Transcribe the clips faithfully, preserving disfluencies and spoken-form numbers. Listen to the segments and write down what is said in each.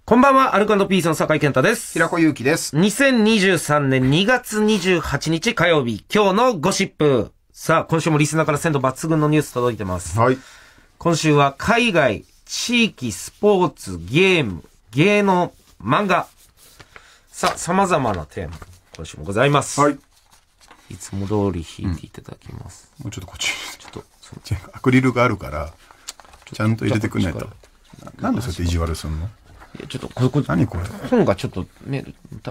こんばんは、アルコ&ピースの酒井健太です。 平子祐希です。 にせんにじゅうさんねんにがつにじゅうはちにち火曜日、今日のゴシップ。さあ、今週もリスナーから鮮度抜群のニュース届いてます。 はい。 今週は海外、地域、スポーツ、ゲーム、芸能、漫画。さあ、様々なテーマ、今週もございます。 はい。 いつも通り弾いていただきます。 うん、もうちょっとこっち。ちょっと、アクリルがあるから、ちゃんと入れてくんないと。なんでそうやって意地悪すんの？ いや、ちょっと、これ、これ、 何これ本がちょっとね、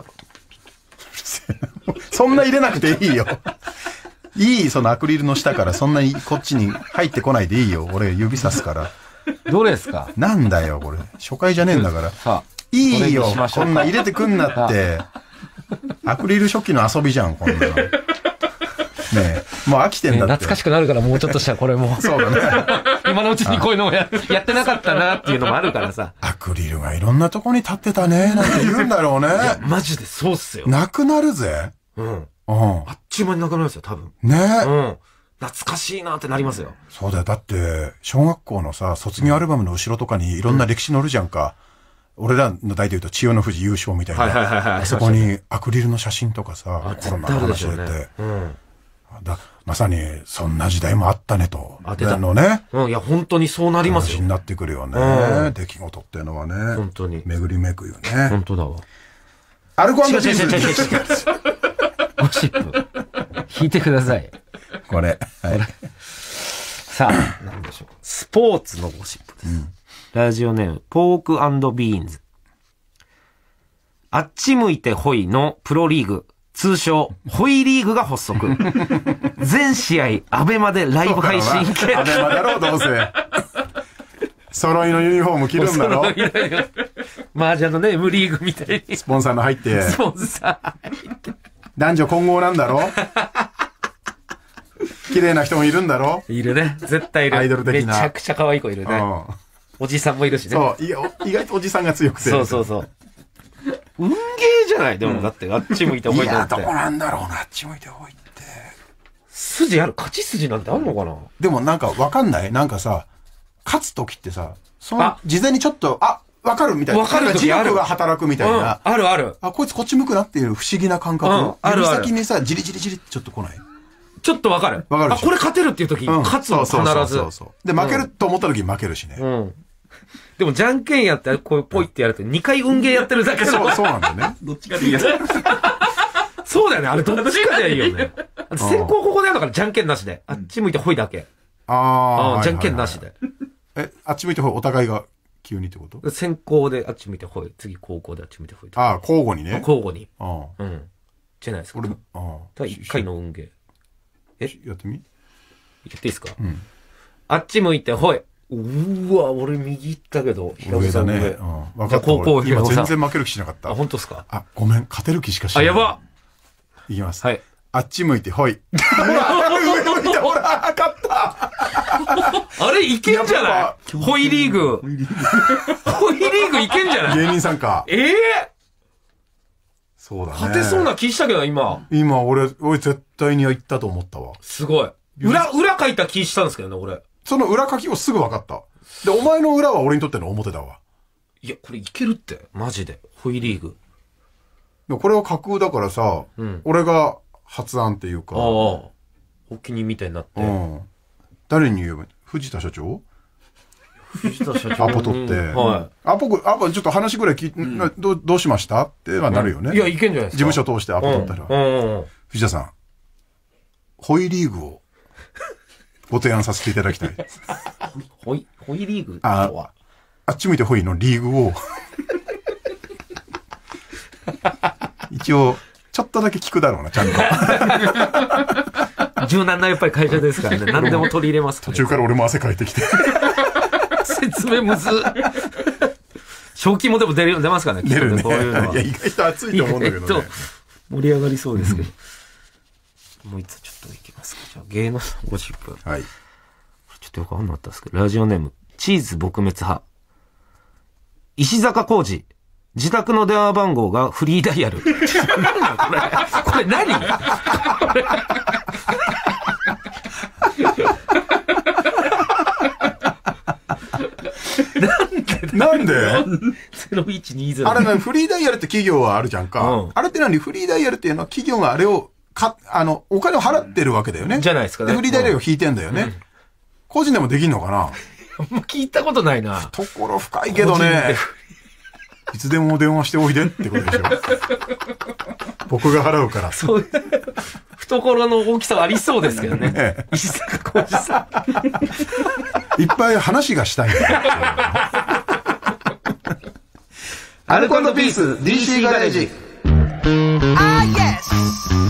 そんな入れなくていいよ。いい、そのアクリルの下からそんなにこっちに入ってこないでいいよ。俺指さすから。 どれですか？ なんだよ、これ。初回じゃねえんだから。さあ。いいよ、こんな入れてくんなって。アクリル初期の遊びじゃん、こんなの。ねえ、もう飽きてんだって、 ね、懐かしくなるからもうちょっとしたらこれもそうだね。 今のうちにこういうのを や, やってなかったなっていうのもあるからさ。 アクリルがいろんなとこに立ってたねなんて言うんだろうね。いやマジでそうっすよ。 なくなるぜ。 うん。うん。あっちゅう間になくなるんですよ多分。 ねえ。うん。 懐かしいなってなりますよ。 そうだよ。だって小学校のさ卒業アルバムの後ろとかにいろんな歴史載るじゃんか。うん、俺らの代で言うと千代の富士優勝みたいな。 はいはいはいはい。 あそこにアクリルの写真とかさ、コロナの話でて。うん。だまさにそんな時代もあったねと。 当てたのね。 うん、いや本当にそうなりますよ。 話になってくるよね。うん、出来事っていうのはね。 本当に。 巡りめくよね。 本当だわ。 アルコ&ピース。 違う違う違う違う違う。ゴシップ。引いてください。 これ。はい、 さあ、なんでしょう。スポーツのゴシップです。うん、ラジオネーム、ポーク&ビーンズ。あっち向いてホイのプロリーグ。通称、ホイリーグが発足。全試合、アベマでライブ配信決定。 アベマだろ、どうせ。揃いのユニフォーム着るんだろ。 麻雀のね、M リーグみたいに。 スポンサーの入って。 スポンサー入って。 男女混合なんだろ。綺麗な人もいるんだろ。 いるね。絶対いる。 アイドル的な。 めちゃくちゃ可愛い子いるね。うん、おじさんもいるしね。 そう、意外とおじさんが強くて。 そうそうそう。運ゲーじゃないでも、だって、あっち向いてほいって。いや、どこなんだろうな、あっち向いてほいって。 筋ある、勝ち筋なんてあんのかな。 でもなんかわかんないなんかさ、勝つ時ってさ、その、事前にちょっと、あ、わかるみたいな。 わかる時ある。 磁力が働くみたいな、うん。 あるある。 あ、こいつこっち向くなっていう不思議な感覚。うん、あるある。指先にさ、じりじりじりってちょっと来ないちょっとわかる。 わかる。 あ、これ勝てるっていう時、うん、勝つの必ず。そうそうそうで、負けると思った時負けるしね。うん。 でも、じゃんけんやって、こう、ポイってやると、にかい運ゲーやってるだけそう、そうなんだよね。 どっちかでいいやつ。そうだよね。あれ、どっちかでいいよね。先行ここでやるのから、じゃんけんなしで。あっち向いてほいだけ。 ああ。じゃんけんなしで。 え、あっち向いてほい、お互いが急にってこと？ 先行であっち向いてほい。次、後攻であっち向いてほい。 ああ、交互にね。 交互に。うん。じゃないですか。 俺、ああ。いっかいの運ゲー。 えやってみ？ やっていいですか？うん。あっち向いてほい。うわ、俺右行ったけど、 上だね。うん。分かった。今全然負ける気しなかった。 あ、本当ですか？ あ、ごめん。勝てる気しかしない。 あ、やば！ いきます。 はい。 あっち向いてほい。ほら、上向いて、ほら、勝ったあれ、いけんじゃないホイリーグ。ホイリーグいけんじゃない芸人さんか。 ええそうだね。 勝てそうな気したけど、今。 今、俺、俺絶対に行ったと思ったわ。 すごい。裏、裏書いた気したんですけどね、俺。 その裏書きをすぐ分かった。で、お前の裏は俺にとっての表だわ。 いや、これいけるって。マジで。ホイリーグ。 でもこれは架空だからさ、うん、俺が発案っていうか。ああ。 お気にみたいになって。 うん。誰に言えばいい？藤田社長？ 藤田社長。 アポ取って。はい。アポ、アポ、ちょっと話ぐらい聞いて、うん、ど, どうしましたってはなるよね。 うん、いや、いけんじゃないですか。 事務所通してアポ取ったら。うんうん、藤田さん、ホイリーグをご提案させていただきたい。 ホイ、ホイリーグああっち向いてホイのリーグを。一応、ちょっとだけ聞くだろうな、ちゃんと。柔軟なやっぱり会社ですからね。何でも取り入れますから、 ね。途中から俺も汗かいてきて。 説明むず。賞金もでも出る、出ますからね。 出るね。 こういうのは。 いや、意外と熱いと思うんだけどね。 盛り上がりそうですけど。もういつちょっといきますか。じゃあ、芸能ゴシップ。 はい。 ちょっとよくわかんなかったですけど、ラジオネーム、チーズ撲滅派。石坂浩二。自宅の電話番号がフリーダイヤル。これ、これ何これなんでゼロいちにゼロ。 あれね、フリーダイヤルって企業はあるじゃんか。うん、あれって何？フリーダイヤルっていうのは企業があれを、か、あの、お金を払ってるわけだよね。 じゃないですかね。 で、フリーダイヤルを引いてんだよね。うん、個人でもできんのかな？ もう聞いたことないな。 懐深いけどね。いつでも電話しておいでってことでしょ。僕が払うから。そう。 懐の大きさはありそうですけどね。ね、石坂浩二さん。いっぱい話がしたいんだよ。 アルコ&ピース ディーシー ガレージ。あ、イエス。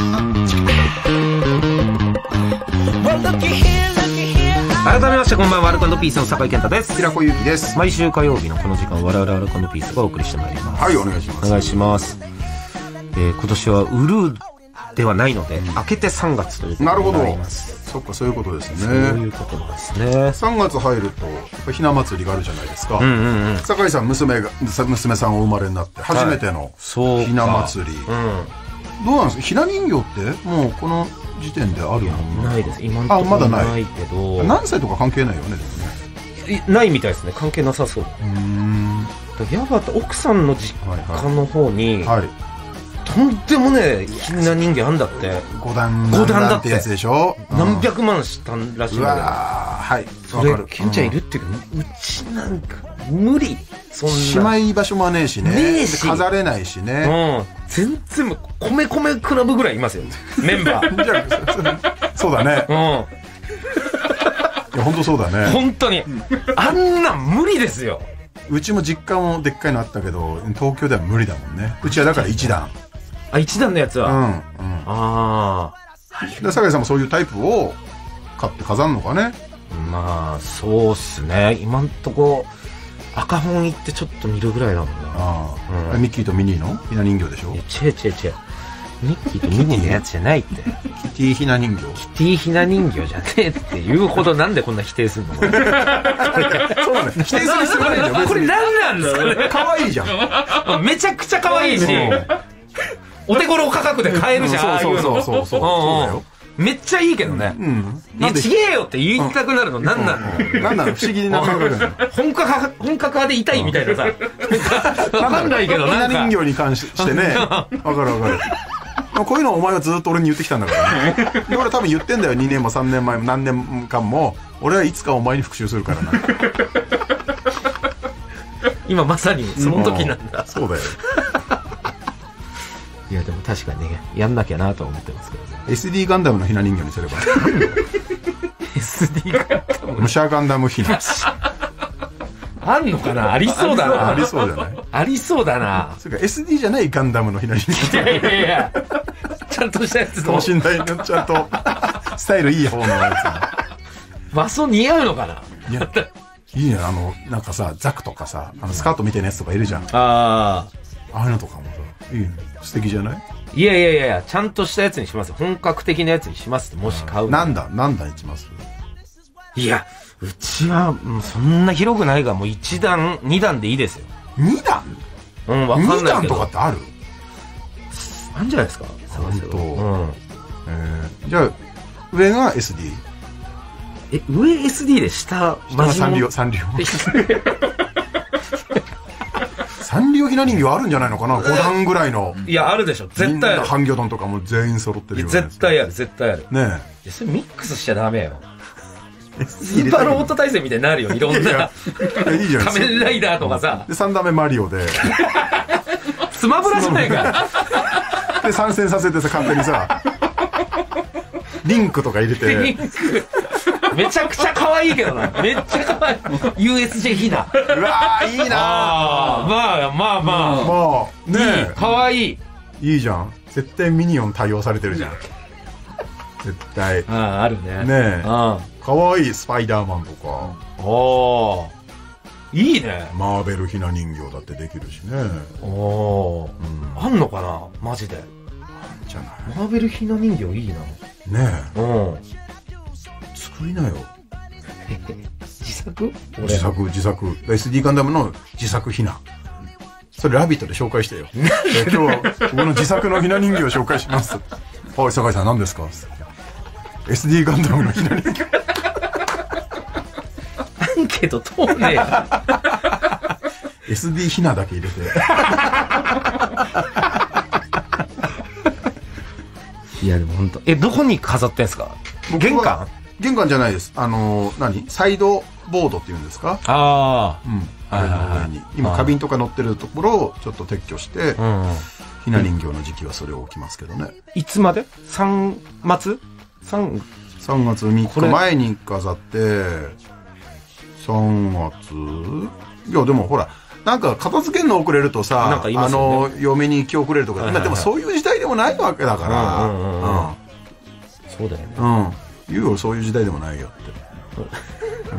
改めましてこんばんは、アルコ&ピースの酒井健太です。 平子祐希です。 毎週火曜日のこの時間、我々アルコ&ピースがお送りしてまいります。 はい、お願いします。 お願いします。えー、今年はウルーではないので、うん、明けてさんがつということになります。 なるほど。そっか、そういうことですね。 そういうことなんですね。 さんがつ入ると、やっぱひな祭りがあるじゃないですか。うんうんうん、酒井さん、娘が、娘さんお生まれになって、初めてのひな祭り。はい、うん、どうなんですか？ひな人形ってもうこの時点であるの？ ないです。今のところまだないけど。 何歳とか関係ないよね、でもね。ないみたいですね。関係なさそう。うーん。やばた奥さんの実家の方に、はいはい、とんでもねえひな人形あんだって。 五段五段だってやつでしょ。 何百万したんらしいんだけど。うわはい。 それケンちゃんいるっていうか、うちなんか無理。 そんなしまい場所もねえしね。ねえし飾れないしね。 うん。全然もう米米クラブぐらいいますよ。メンバー。じゃそうだね。うん。いや本当そうだね。 本当にあんなん無理ですよ。 うちも実家もでっかいのあったけど東京では無理だもんね。うちはだから一段。 あ、一段のやつは。うん。うん、 ああ。で酒井さんもそういうタイプを買って飾るのかね。 まあそうっすね。今んとこ赤本行ってちょっと見るぐらいだもんな。 ああ、うん、ミッキーとミニーのひな人形でしょ。 いや違う違う違う。ミッキーとミニーのやつじゃないって。キティひな人形。 キティひな人形じゃねえって言うほどなんでこんな否定するの？そうだね。否定する必要ないんだよ。 これ何なんですかね。 可愛いじゃん。めちゃくちゃ可愛いし、お手頃価格で買えるじゃん。 そうそうそうそう。そうだよ。 めっちゃいいけどね。うん。なんでちげえよって言いたくなるの何なの？ 何なの？不思議な感覚なの。 本格派、本格派で痛いみたいなさ。わかんないけどなんか。ひな人形に関してね。わかるわかる。こういうのお前はずっと俺に言ってきたんだからね。で俺多分言ってんだよ。にねんもさんねんまえも何年間も。俺はいつかお前に復讐するからな。 今まさにその時なんだ。 そうだよ。 いやでも確かにねやんなきゃなとは思ってますけどね。 エスディー ガンダムのひな人形にすれば。 エスディー ガンダム。 武者ガンダムひな。 あんのかな。ありそうだな。 ありそうじゃない。 ありそうだな。 それから エスディー じゃないガンダムのひな人形。いやいやいや。 ちゃんとしたやつ。 等身大のちゃんとスタイルいい方のやつ。和装似合うのかな。いやいいね。あのなんかさザクとかさあのスカートみたいなやつとかいるじゃん。ああ。 ああいうのとかもさいいね。素敵じゃない？ いやいやいやいやちゃんとしたやつにします。本格的なやつにしますってもし買う。 なんだ何段いきます？ いやうちはそんな広くないがもういち段に段でいいですよ。 に段？ うんわかんないけど。に段とかってある？ あるんじゃないですか。 本当。うん。えー、じゃあ上が エスディー。 え上 エスディー で下サンリオサンリオ。サンリオひな人形あるんじゃないのかな。ご段ぐらいの。 いやあるでしょ絶対ある。 ハンギョドンとかも全員揃ってるよ。 絶対ある絶対ある。 ねえ。それミックスしちゃダメよ。スーパーロボット対戦みたいになるよいろんな。いいじゃん。仮面ライダーとかさ。 でさん段目マリオで。 スマブラじゃないか。 で参戦させてさ勝手にさ。リンクとか入れて。リンク。 めちゃくちゃ可愛いけどな。めっちゃ可愛い。ユーエスジェー ひな。 うわーいいなー。 あまあまあまあ。 まあねえ。 可愛い。 いいじゃん。絶対ミニオン対応されてるじゃん。絶対。 あああるね。 ねえ。可愛いスパイダーマンとか。 ああ。いいね。 マーベルひな人形だってできるしね。 おお。あんのかなマジで。 じゃない。 マーベルひな人形いいな。 ねえ。 うん。 作りなよ。 自作？ 自作自作。エスディー ガンダムの自作ひな。それラビットで紹介してよ。今日僕の自作のひな人形を紹介します。はい酒井さん何ですか？エスディー ガンダムのひな人形。 アンケけど通んねえよ。 エスディー ひなだけ入れて。 いやでも本当、え、どこに飾ってんすか？玄関？ 玄関じゃないです。あのー、何サイドボードっていうんですか？ ああ。 うん。あれの上に。今、花瓶とか乗ってるところをちょっと撤去して、うん、ひな人形の時期はそれを置きますけどね。 いつまで ?さん 月 ?さん、 さんがつみっかまえに飾って、さんがついや、でもほら、なんか片付けるの遅れるとさ、ね、あの、嫁に気遅れるとか、今でもそういう時代でもないわけだから。 そうだよね。 うん。言うよ、そういう時代でもないよって。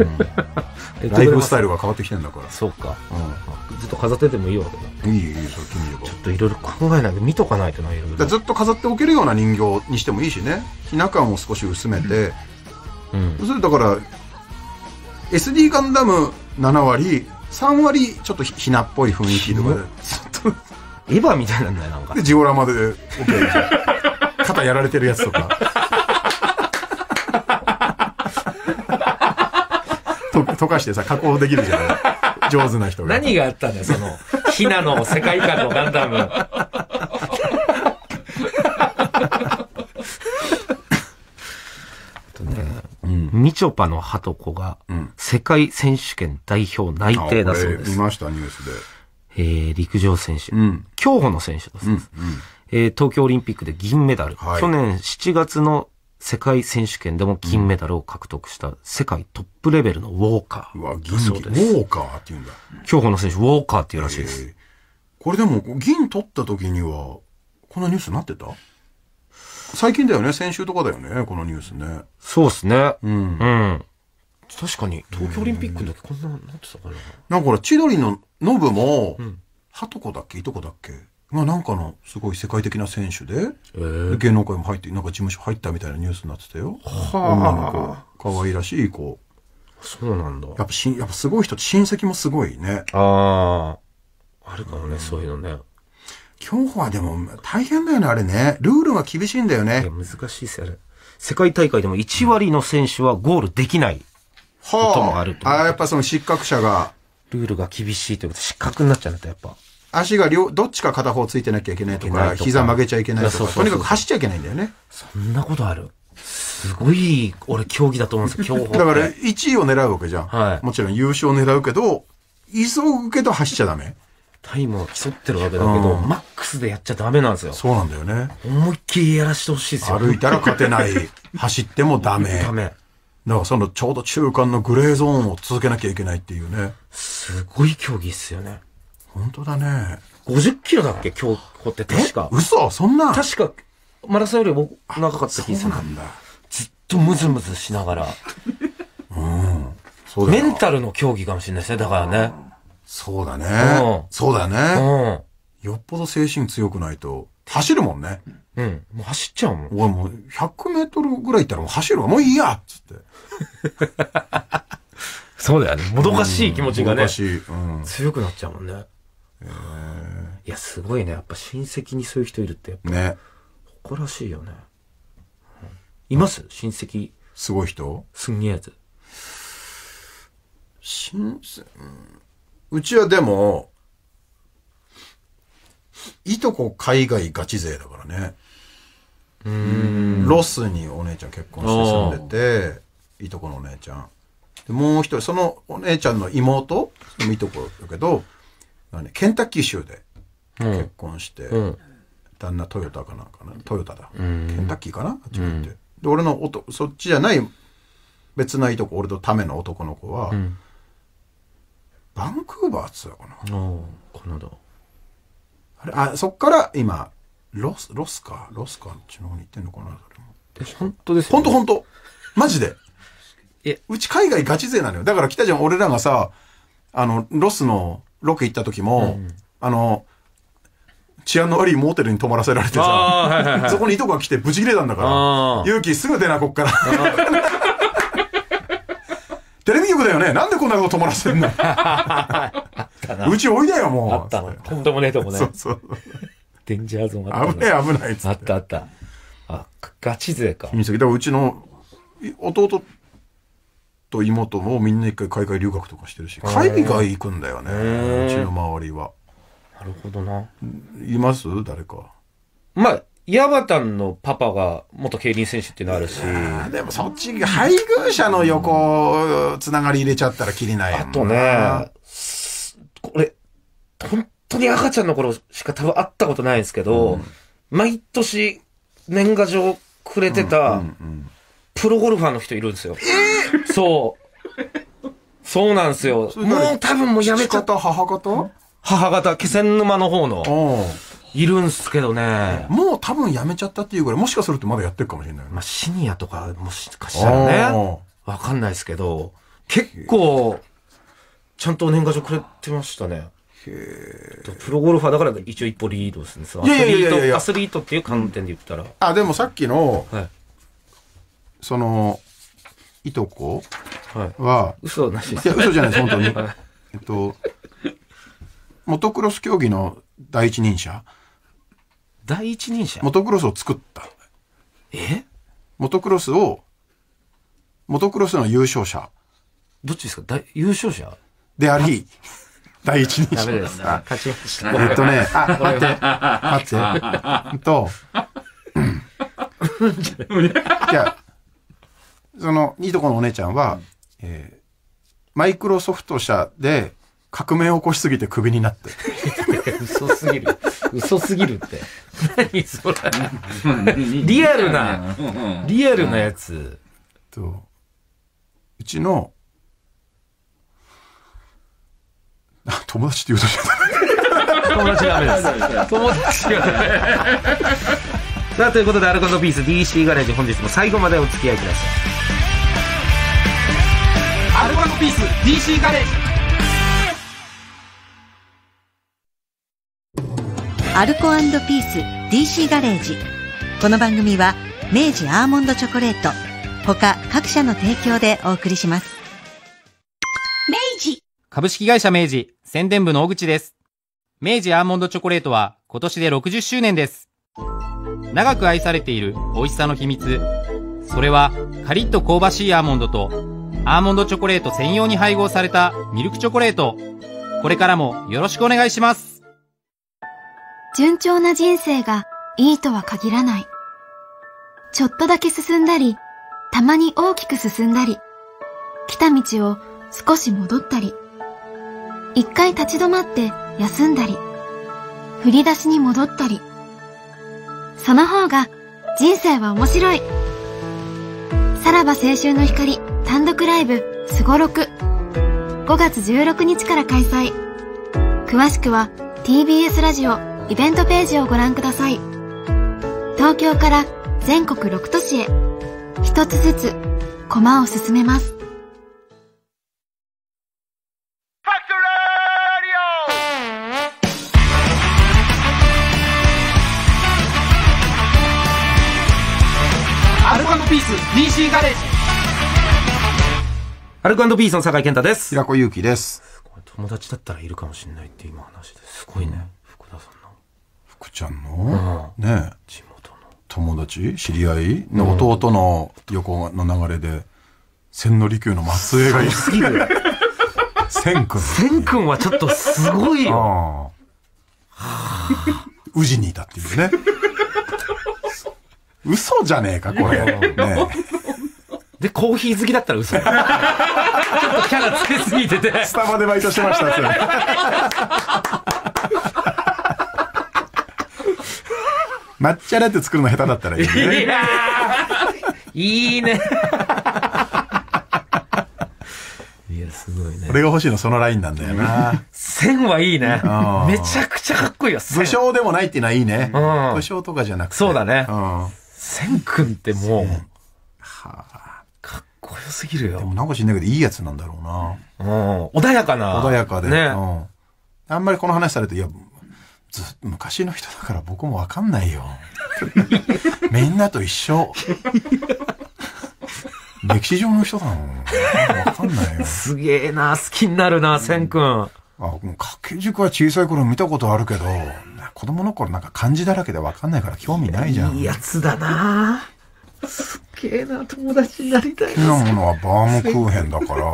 うん、ライフスタイルが変わってきてんだから。 そうか。うん、ずっと飾っててもいいわけだ。 いい、いい、それ君でも。 ちょっといろいろ考えないと見とかないとな、いろいろ。 ずっと飾っておけるような人形にしてもいいしね。ひな感を少し薄めて。うん。それだから、エスディー ガンダムななわり、さんわりちょっとひなっぽい雰囲気とかで。 エヴァみたいなんだよ、なんか。 で、ジオラマで OK じゃん。肩やられてるやつとか。溶かしてさ、加工できるじゃない上手な人が。 何があったんだよ、その、ひなの世界観のガンダム。とね、うん、みちょぱのはとこが、世界選手権代表内定だそうです。 見ました、ニュースで。 えー、陸上選手。うん、競歩の選手だそうです、うんうんえー。東京オリンピックで銀メダル。はい、去年しちがつの世界選手権でも銀メダルを獲得した世界トップレベルのウォーカー。 うわ、銀、ウォーカーって言うんだ。 競歩の選手、ウォーカーっていうらしいです。えー、 これでも、銀取った時には、このニュースになってた？最近だよね、先週とかだよね、このニュースね。 そうですね。うん。うん。確かに、東京オリンピックの時こんな、なってたかな。 なんかほら、千鳥のノブも、うん、はとこだっけいとこだっけがなんかのすごい世界的な選手で、えー、芸能界も入ってなんか事務所入ったみたいなニュースになってたよ。はあ、女の子可愛らしい子。 そうなんだ。 やっぱしやっぱすごい人って親戚もすごいね。 あああるかもね、うん、そういうのね。 競歩はでも大変だよねあれね。ルールが厳しいんだよね。 いや難しいですよね。世界大会でもいちわりの選手はゴールできないこともあると、 はあ。あやっぱその失格者がルールが厳しいということで失格になっちゃうんだとやっぱ。 足が両どっちか片方ついてなきゃいけないとか、膝曲げちゃいけないとか、とにかく走っちゃいけないんだよね。 そんなことある？すごい、俺競技だと思うんですよ、競歩。 だからいちいを狙うわけじゃん。はい。もちろん優勝を狙うけど、急ぐけど走っちゃダメ。 タイムを競ってるわけだけど、うん、マックスでやっちゃダメなんですよ。 そうなんだよね。 思いっきりやらしてほしいですよ。 歩いたら勝てない。走ってもダメ。 ダメ。 だからそのちょうど中間のグレーゾーンを続けなきゃいけないっていうね。 すごい競技っすよね。 本当だね。 ごじゅっキロだっけ競歩って確か。 嘘そんな確か、マラソンよりも長かった気がする。 そうなんだ。 ずっとムズムズしながら。うん。そうだメンタルの競技かもしれないですね、だからね。 そうだね。うん、そうだね。うん。よっぽど精神強くないと。走るもんね。 うん。もう走っちゃうもん。 俺もうひゃくメートルぐらい行ったらもう走るわ。もういいやっつって。 そうだよね。もどかしい気持ちがね。もどかしい。うん。強くなっちゃうもんね。えー、いや、すごいね。やっぱ親戚にそういう人いるってやっぱ。ね。誇らしいよね。います、親戚。 すごい人すんげえやつ。 親戚、うちはでも、いとこ海外ガチ勢だからね。うーん。ロスにお姉ちゃん結婚して住んでて、いとこのお姉ちゃん。でもう一人、そのお姉ちゃんの妹、そのいとこだけど、ケンタッキー州で結婚して、うん、旦那トヨタかなんかな、トヨタだ。ケンタッキーかなあっち行って。で、俺のおと、そっちじゃない別ないとこ、俺とための男の子は、うん、バンクーバーっつったかな。 カナダ。 あれ、あ、そっから今、ロス、ロスか、ロスか、あっちの方に行ってんのかな、それも。 え、本当ですよ、 ね。本当本当マジで。え、うち海外ガチ勢なのよ。だから来たじゃん、俺らがさ、あの、ロスのロケ行った時も、うん、あの、治安の悪いモーテルに泊まらせられてさ、はいはいはい、そこにいとこが来てブチ切れたんだから、勇気すぐ出な、こっから。テレビ局だよね。なんでこんなこと泊まらせんのうちおいだよ、もう。 あったの。とんでもねえとこね。 そうそう。 デンジャーゾーンあった。 危ねえ、危ないっつって。 あったあった。あ、ガチ勢か。 だからうちの弟とと妹もみんな一回海外留学とかしてるし、海外行くんだよね、うちの周りは。 なるほどな。 います誰か。 まあ、ヤバタンのパパが元競輪選手っていうのあるし。 でもそっち、配偶者の横、つながり入れちゃったらきりないやん。 あとね、これ、本当に赤ちゃんの頃しか多分会ったことないんですけど、うん、毎年年賀状くれてた、プロゴルファーの人いるんですよ。えー、そう。そうなんですよ。もう多分もうやめちゃった。 母方母方、気仙沼の方の。いるんすけどね。 もう多分やめちゃったっていうぐらい、もしかするとまだやってるかもしれない。 まあシニアとかもしかしたらね。わかんないですけど、結構、ちゃんと年賀状くれてましたね。へプロゴルファーだから一応一歩リードですね。アスリート、アスリートっていう観点で言ったら。 あ、でもさっきの、はい、その、いとこは、はい、 嘘なしです。 いや、嘘じゃないです、本当に。はい、えっと、モトクロス競技の第一人者第一人者モトクロスを作った。 えモトクロスを、モトクロスの優勝者。 どっちですか大優勝者であり、第一人者。 ダメです。勝ちました。 えっとね、あ、待って、待って。と、じゃあ、その、いいとこのお姉ちゃんは、えー、マイクロソフト社で革命を起こしすぎてクビになって。 嘘すぎる。嘘すぎるって。何それ。リアルな、リアルなやつ。 と、うちの、友達って言うとしちゃった。 友達ダメです。友達がダメ。さあ、ということで、アルコ&ピース ディーシー ガレージ、本日も最後までお付き合いください。アルコ&ピース ディーシー ガレージ。 アルコ&ピース ディーシー ガレージ。この番組は明治アーモンドチョコレート他各社の提供でお送りします。 明治株式会社明治宣伝部の小口です。明治アーモンドチョコレートは今年でろくじゅっしゅうねんです。長く愛されている美味しさの秘密、それはカリッと香ばしいアーモンドとアーモンドチョコレート専用に配合されたミルクチョコレート。これからもよろしくお願いします。 順調な人生がいいとは限らない。ちょっとだけ進んだり、たまに大きく進んだり、来た道を少し戻ったり、一回立ち止まって休んだり、振り出しに戻ったり。その方が人生は面白い。さらば青春の光単独ライブすごろくごがつじゅうろくにちから開催。詳しくは ティービーエス ラジオイベントページをご覧ください。東京から全国ろく都市へ一つずつ駒を進めます。 アルコ&ピース ディーシー ガレージ。アルコ&ピースの酒井健太です。 平子祐希です。 友達だったらいるかもしれないって今話です。すごいね、うん、福田さんの福ちゃんの、うん、ねえ地元の友達知り合いの弟の横の流れで千利休の末裔がいる。 すぎる。 千君千君はちょっとすごいよ。 宇治にいたっていうね。嘘じゃねえかこれ。ねでコーヒー好きだったら嘘。ちょっとキャラつけすぎてて。 スタバでバイトしてましたって。抹茶ラテ作るの下手だったらいいね。いやーいいね。いやすごいね。 俺が欲しいのそのラインなんだよな。 線はいいね。めちゃくちゃかっこいいよ。 武将でもないっていうのはいいね。武将とかじゃなくて。 そうだね。千君ってもう、はあ、かっこよすぎるよ。 でもなんか知んないけどいいやつなんだろうな。 うん、穏やかな。 穏やかで。 ね、 うん。あんまりこの話されると、いや、ず昔の人だから僕もわかんないよ。みんなと一緒。歴史上の人だもん。わかんないよ。 すげえな、好きになるな、千君。あ、 掛け軸は小さい頃見たことあるけど、子供の頃なんか漢字だらけでわかんないから興味ないじゃん。 いいやつだな。 すっげえな、友達になりたい好きなものはバームクーヘンだから。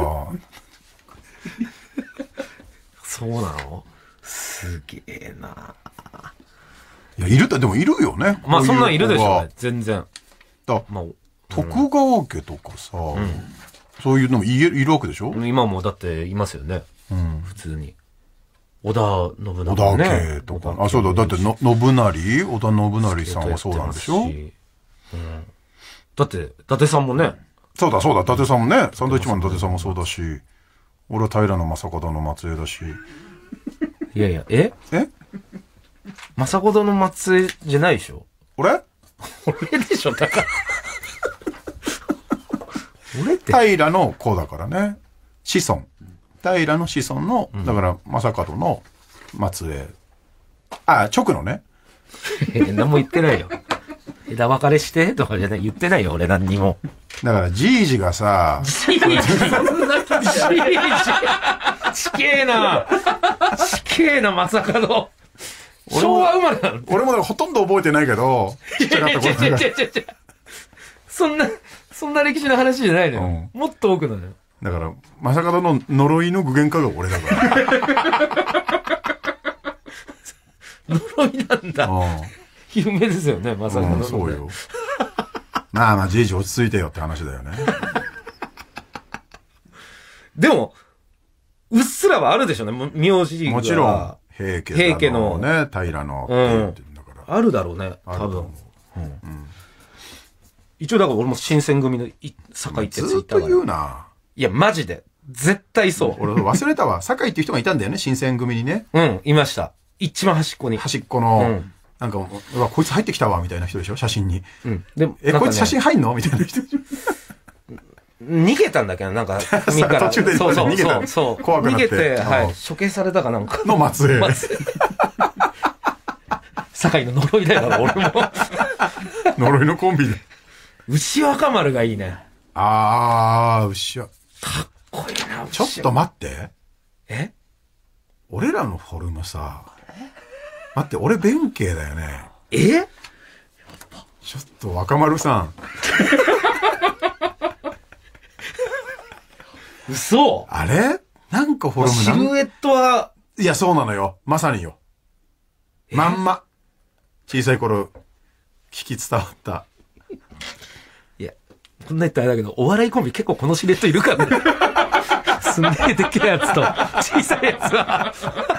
そうなの？すげえな。 いや、いるって、でもいるよね。 まあそんなんいるでしょうね、全然。 だ、まあ、徳川家とかさ、うん、そういうのもいる、いるわけでしょ？ 今もだっていますよね。うん、普通に。織田信長、ね。 織田家とか。あ、そうだ。だっての、信成織田信成さんはそうなんでしょ？うん。 だって、伊達さんもね。 そうだ、そうだ。伊達さんもね。サンドイッチマンの伊達さんもそうだし、俺は平将門の末裔だし。 いやいや、ええ政子の末裔じゃないでしょ？ 俺俺でしょ、だから。俺って。 平の子だからね。子孫。平の子孫の、だから、政門の末裔。あ、直のね。 何も言ってないよ。枝分かれしてとかじゃない、言ってないよ、俺何にも。 だから、じいじがさ、 じいじ、そんなじいじ。ちけえな。ちけえな、政門。昭和生まれなの？ 俺もほとんど覚えてないけど、ちっちゃかった頃だから。 そんな、そんな歴史の話じゃないのよ。うん、もっと多くなのよ。 だから、政門の呪いの具現化が俺だから。 呪いなんだ。有名ですよね、政門の、 うん。そうよ。まあまあ、じいじ落ち着いてよって話だよね。 でも、うっすらはあるでしょうね、名字が。 もちろん。平家の。 平家の。 ね、平のって言ってんだから。 あるだろうね、多分。うんうん、一応だから俺も新選組の酒井ってずっと言うな。 いや、マジで。絶対そう。 俺忘れたわ。酒井っていう人がいたんだよね、新選組にね。 うん、いました。一番端っこに。 端っこの、うん、なんか、うわ、こいつ入ってきたわ、みたいな人でしょ、写真に。 うん。でも、 え、ね、こいつ写真入んのみたいな人でしょ。 逃げたんだけど、なんか、 海から。途中でそうそう逃げた。 そうそう。 怖くなって。 逃げて、はい。処刑されたかなんか。 の末裔。 酒井の呪いだよ、俺も。 呪いのコンビで。 牛若丸がいいね。 あー、牛若。 かっこいいな、 ちょっと待って。 え俺らのフォルムさ、待って、俺弁慶だよね。 えちょっと若丸さん。 嘘あれなんかフォルムシルエットは。 いや、そうなのよ。まさによ。まんま。小さい頃、聞き伝わった。 いや、こんな言ったらあれだけど、お笑いコンビ結構このシルエットいるからね。すんげえでっけえやつと、小さいやつは。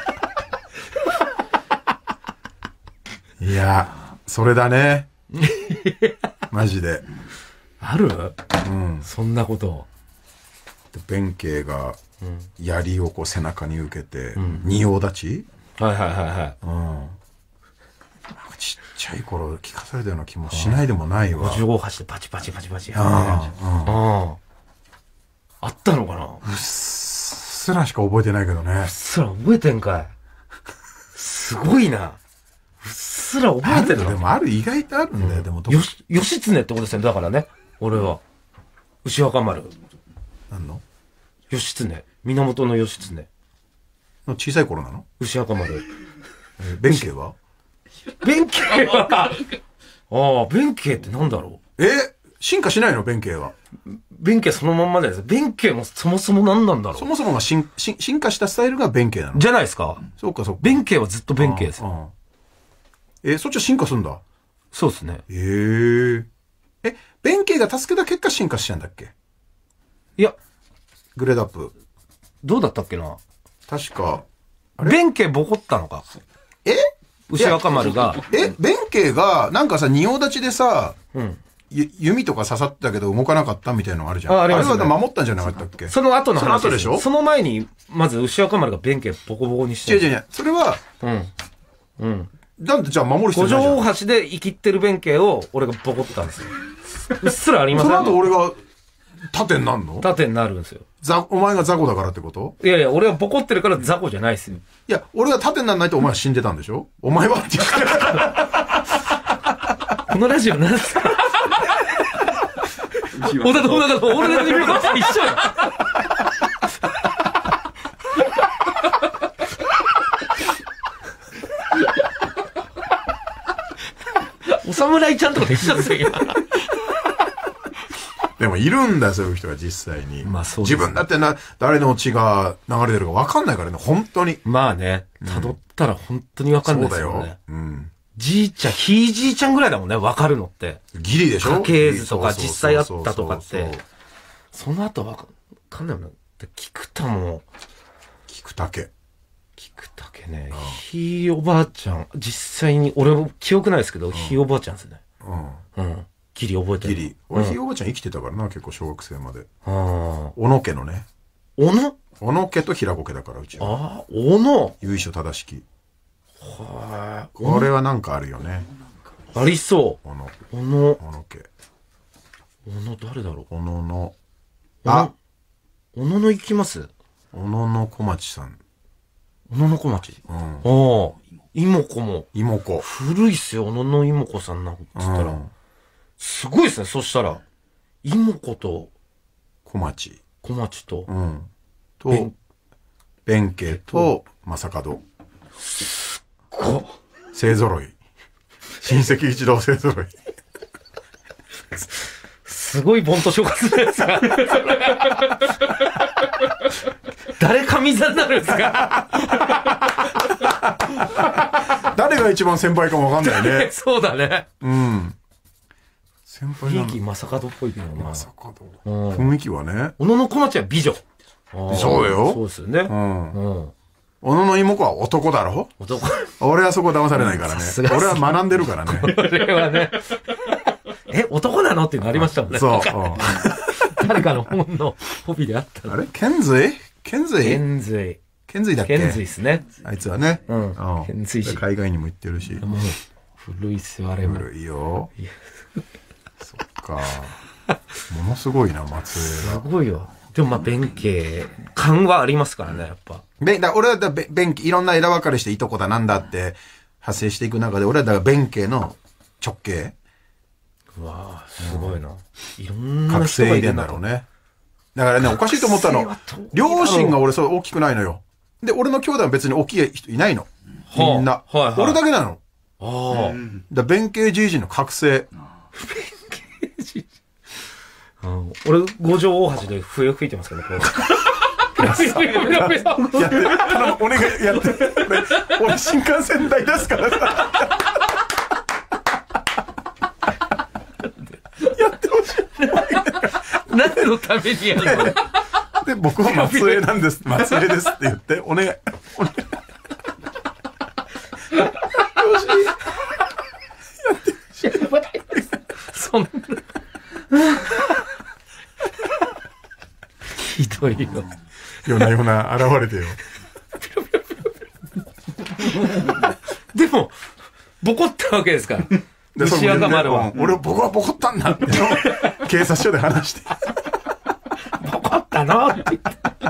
いや、それだね。マジで。 ある？ うん。 そんなこと。 弁慶が槍をこう背中に受けて、うん、仁王立ち、 はいはいはいはい。うん。 ちっちゃい頃聞かされたような気もしないでもないわ。 五十五橋でパチパチパチパチやる、ね。ああ。あったのかな？ うっすらしか覚えてないけどね。 うっすら覚えてんかい。すごいな。うっすら覚えてるの。 でもある、意外とあるんだよ。うん、でもよし、義経ってことですよね。だからね。俺は。牛若丸。 何の？ 義経。源義経。 の小さい頃なの？ 牛若丸。 えー、弁慶は？ 弁慶はああ、弁慶ってなんだろう？え進化しないの弁慶は？ 弁慶そのまんまです。弁慶もそもそも何なんだろう？ そもそもが進、進、進化したスタイルが弁慶なの？ じゃないですか。 そうかそうか。 弁慶はずっと弁慶ですよ。 えー、そっちは進化すんだ？ そうですね。 えー。え、弁慶が助けた結果進化しちゃうんだっけ？ いや。 グレードアップ。 どうだったっけな？ 確か。 弁慶ボコったのか。 え？ 牛若丸が。 え、弁慶が、なんかさ、仁王立ちでさ、うん、弓とか刺さってたけど動かなかったみたいなのあるじゃん。あ、ありますね。あれは守ったんじゃなかったっけ？ その後の話。 その後でしょ？ その前に、まず牛若丸が弁慶ボコボコにして。 違う違う違う。それは、うん。うん。なんでじゃあ守る必要ないじゃん。 五条大橋で生きってる弁慶を俺がボコったんですよ。うっすらありません？ その後俺が、盾になるの？ 盾になるんですよ。 ざ、お前が雑魚だからってこと？ いやいや、俺はボコってるから雑魚じゃないっすよ。 いや、俺が盾にならないとお前は死んでたんでしょ？お前はって言ってこのラジオなんですか？小田と小田と俺の自分と一緒や。お侍ちゃんとかと一緒ですよ、今。 でもいるんだよ、そういう人が実際に。 まあそうですね。 自分だってな、誰の血が流れてるか分かんないからね、本当に。 まあね、辿ったら本当に分かんないですよね。 そうだよ。うん。 じいちゃん、ひいじいちゃんぐらいだもんね、分かるのって。 ギリでしょ？ 家系図とか実際あったとかって。その後分かんないもんね。菊田も。 菊田家。 菊田家ね、ひいおばあちゃん、実際に、俺も記憶ないですけど、ひいおばあちゃんですね。うん。うん。ギリ覚えてる。 ギリ。俺、ひいおばあちゃん生きてたからな、結構小学生まで。 ああ。 小野家のね。 小野小野家と平子家だから、うちは。 ああ、小野由緒正しき。 はあ。 これはなんかあるよね。 ありそう。 小野。 小野。 小野家。 小野誰だろう。 小野の。 あ、小野の行きます。 小野の小町さん。 小野の小町。 うん。ああ。妹子も。 妹子。 古いっすよ、小野の妹子さんなんつったら。すごいですね、そしたら。妹子と。 小町。 小町と。 うん。と、弁慶と、正門。 すっご。 勢揃い。親戚一同勢揃い。 すごい盆と正月のやつが。誰神座になるんですか？ 誰が一番先輩かもわかんないね。 そうだね。 うん。先輩雰囲気正門っぽいけどな。 正門。雰囲気はね。 小野の小町は美女。 そうよ。 そうですよね。うん。 小野の妹子は男だろ？ 男。 俺はそこ騙されないからね。俺は学んでるからね。 これはね。え、男なのってなりましたもんね。 そう。 誰かの本のホビーであったの。 あれ遣隋遣隋遣隋。 遣隋だっけ？ 遣隋っすね。 あいつはね。 うん。遣隋使。 海外にも行ってるし。 古いっすよ、あれも。 古いよ。そっか。ものすごいな、松江は。すごいよ。でもまあ、弁慶、感はありますからね、やっぱ。 べ、だ俺はだ、弁慶、いろんな枝分かれしていとこだなんだって発生していく中で、俺はだから弁慶の直系。 うわぁ、すごいな。いろんな覚醒遺伝だろうね。だからね、おかしいと思ったの。両親が俺そう大きくないのよ。で、俺の兄弟は別に大きい人いないの。みんな。俺だけなの。ああ。だ弁慶じいじの覚醒。弁慶じいじ。俺、五条大橋で笛吹いてますけど、こう。 やって、頼む、お願い、やって。俺、俺新幹線代出すからさ。やってほしい。 何のためにやるの？ で、僕は松江なんです。松江ですって言って、お願い。お願い。やってほしい。やってほしい。 そんな。ひどいよ。 夜な夜な現れてよ。 でも、ボコったわけですから。虫赤丸は。 俺、僕はボコったんだって警察署で話して。 ボコったのって言って。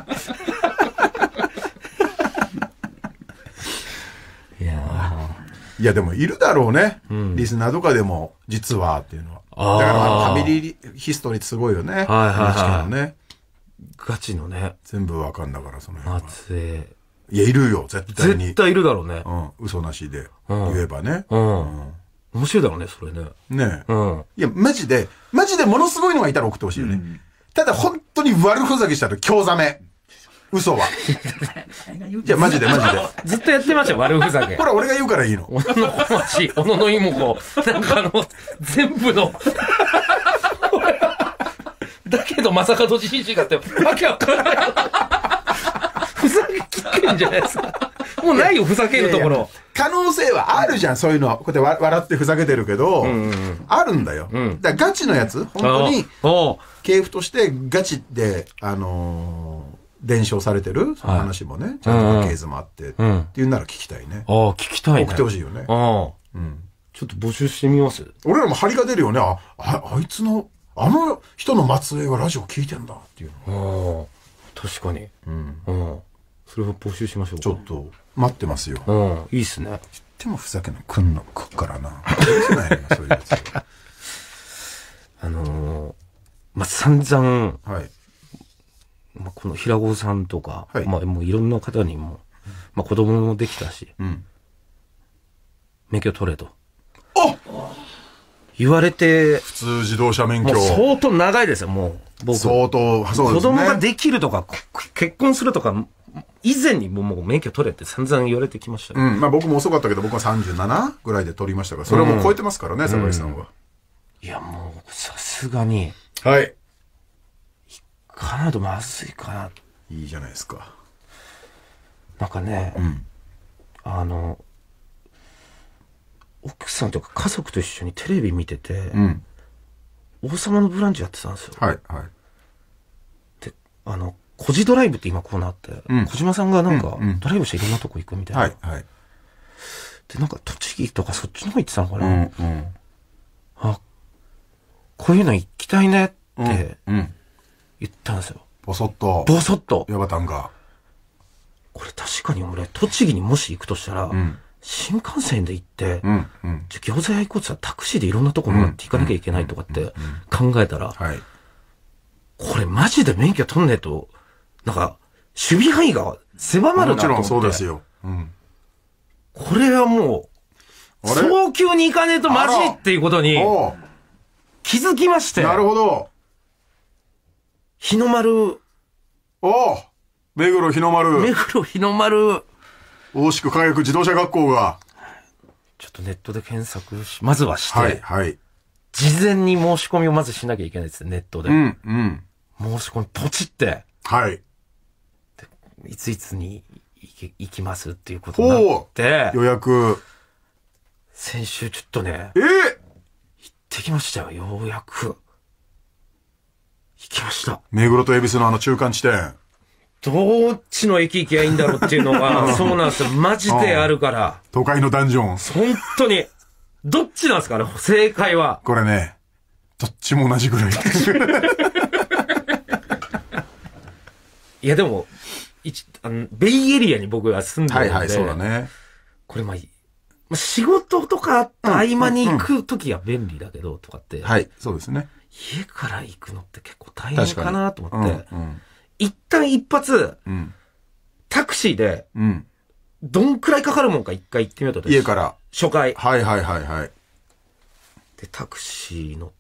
いやいや、でもいるだろうね。うん、リスナーとかでも、実はっていうのは。だから、ファミリーヒストリーってすごいよね。はいはいはい。ね、 ガチのね。 全部わかんだから、その辺は。 松江。 いや、いるよ、絶対に。 絶対いるだろうね。 うん、嘘なしで。言えばね。 うん。うん面白いだろうね、それね。 ねえ。うん。いや、マジで、マジでものすごいのがいたら送ってほしいよね。うん、ただ、本当に悪ふざけしたら興ざめ。嘘は。じゃあ、マジでマジで。 ずっとやってましたよ、悪ふざけ。 ほら、俺が言うからいいの。 小野の小町、小野の妹子。なんかあの、全部の。だけど、正門じいじがって、わけわかんない。ふざけきってんじゃないですか。もうないよ、ふざけるところ。いやいや可能性はあるじゃん、そういうの。こうやって笑ってふざけてるけど、うんうんうん、あるんだよ。うん、だからガチのやつ、本当に、系譜としてガチで、あのー、伝承されてる、その話もね、はい、ちゃんと家系図もあって、うん、っていうなら聞きたいね。 ああ、聞きたいね。 送ってほしいよね。ああ、うん。ちょっと募集してみます。 俺らも張りが出るよね。あ、あ、あいつの、あの人の末裔がラジオ聞いてんだっていうの。ああ、確かに。うん。うん。それを募集しましょうか。 ちょっと。待ってますよ。 うん、いいっすね。 でもふざけんの来んの、来っからな。そういうやつ。 あのー、まあ、散々、はい。まあ、この平子さんとか、はい、まあ、もういろんな方にも、まあ、子供もできたし、うん。免許取れと。 あ言われて。 普通自動車免許。 もう相当長いですよ、もう。僕。 相当、そうですね。 子供ができるとか、結婚するとか、以前にもう免許取れって散々言われてきました、 ね。うん。まあ僕も遅かったけど、僕はさんじゅうななぐらいで取りましたから、それはもう超えてますからね、坂井さんは。 いや、もう、さすがに。 はい。 行かないとまずいかな。 いいじゃないですか。 なんかね、うん、あの、奥さんとか家族と一緒にテレビ見てて、うん、王様のブランチやってたんですよ。 はい、はい。 で、あの、コジドライブって今コーナーあって、うん、小島さんがなんか、ドライブしていろんなとこ行くみたいな。はい、はい。で、なんか栃木とかそっちの方行ってたのかな、うんうん、あ、こういうの行きたいねって言ったんですよ。 ボソッと。 ボソッと。 ヤバタンが。 これ確かに俺、栃木にもし行くとしたら、うん、新幹線で行って、うんうん、じゃ餃子屋行こうって言ったらタクシーでいろんなとこ回って行かなきゃいけないとかって考えたら、はい、これマジで免許取んねえと、なんか、守備範囲が狭まるなと思って。 もちろんそうですよ。うん、 これはもう、早急に行かねえとマジっていうことに気づきまして。 なるほど。 日の丸。 おう目黒日の丸。 目黒日の丸。 大宿科学自動車学校が。 ちょっとネットで検索し、まずはして。 はい、はい。 事前に申し込みをまずしなきゃいけないですネットで。うん、うん。申し込みポチって。 はい。 でいついつに行き、行きますっていうことになって。 予約。 先週ちょっとね。 えー、 行ってきましたよ、ようやく。行きました。 目黒と恵比寿のあの中間地点。 どっちの駅行きゃいいんだろうっていうのが、そうなんですよ。マジであるから。 都会のダンジョン。 本当に。どっちなんですかね、正解は。 これね、どっちも同じぐらい。 いやでも、一あのベイエリアに僕は住んでるんで。 はいはい、そうだね。 これまあ、仕事とかあった合間に行くときは便利だけど、とかって。 はい、そうですね。 家から行くのって結構大変かなと思って。一旦一発、うん、タクシーで、うん、どんくらいかかるもんか一回行ってみようと。 家から。 初回。 はいはいはいはい。 で、タクシー乗って、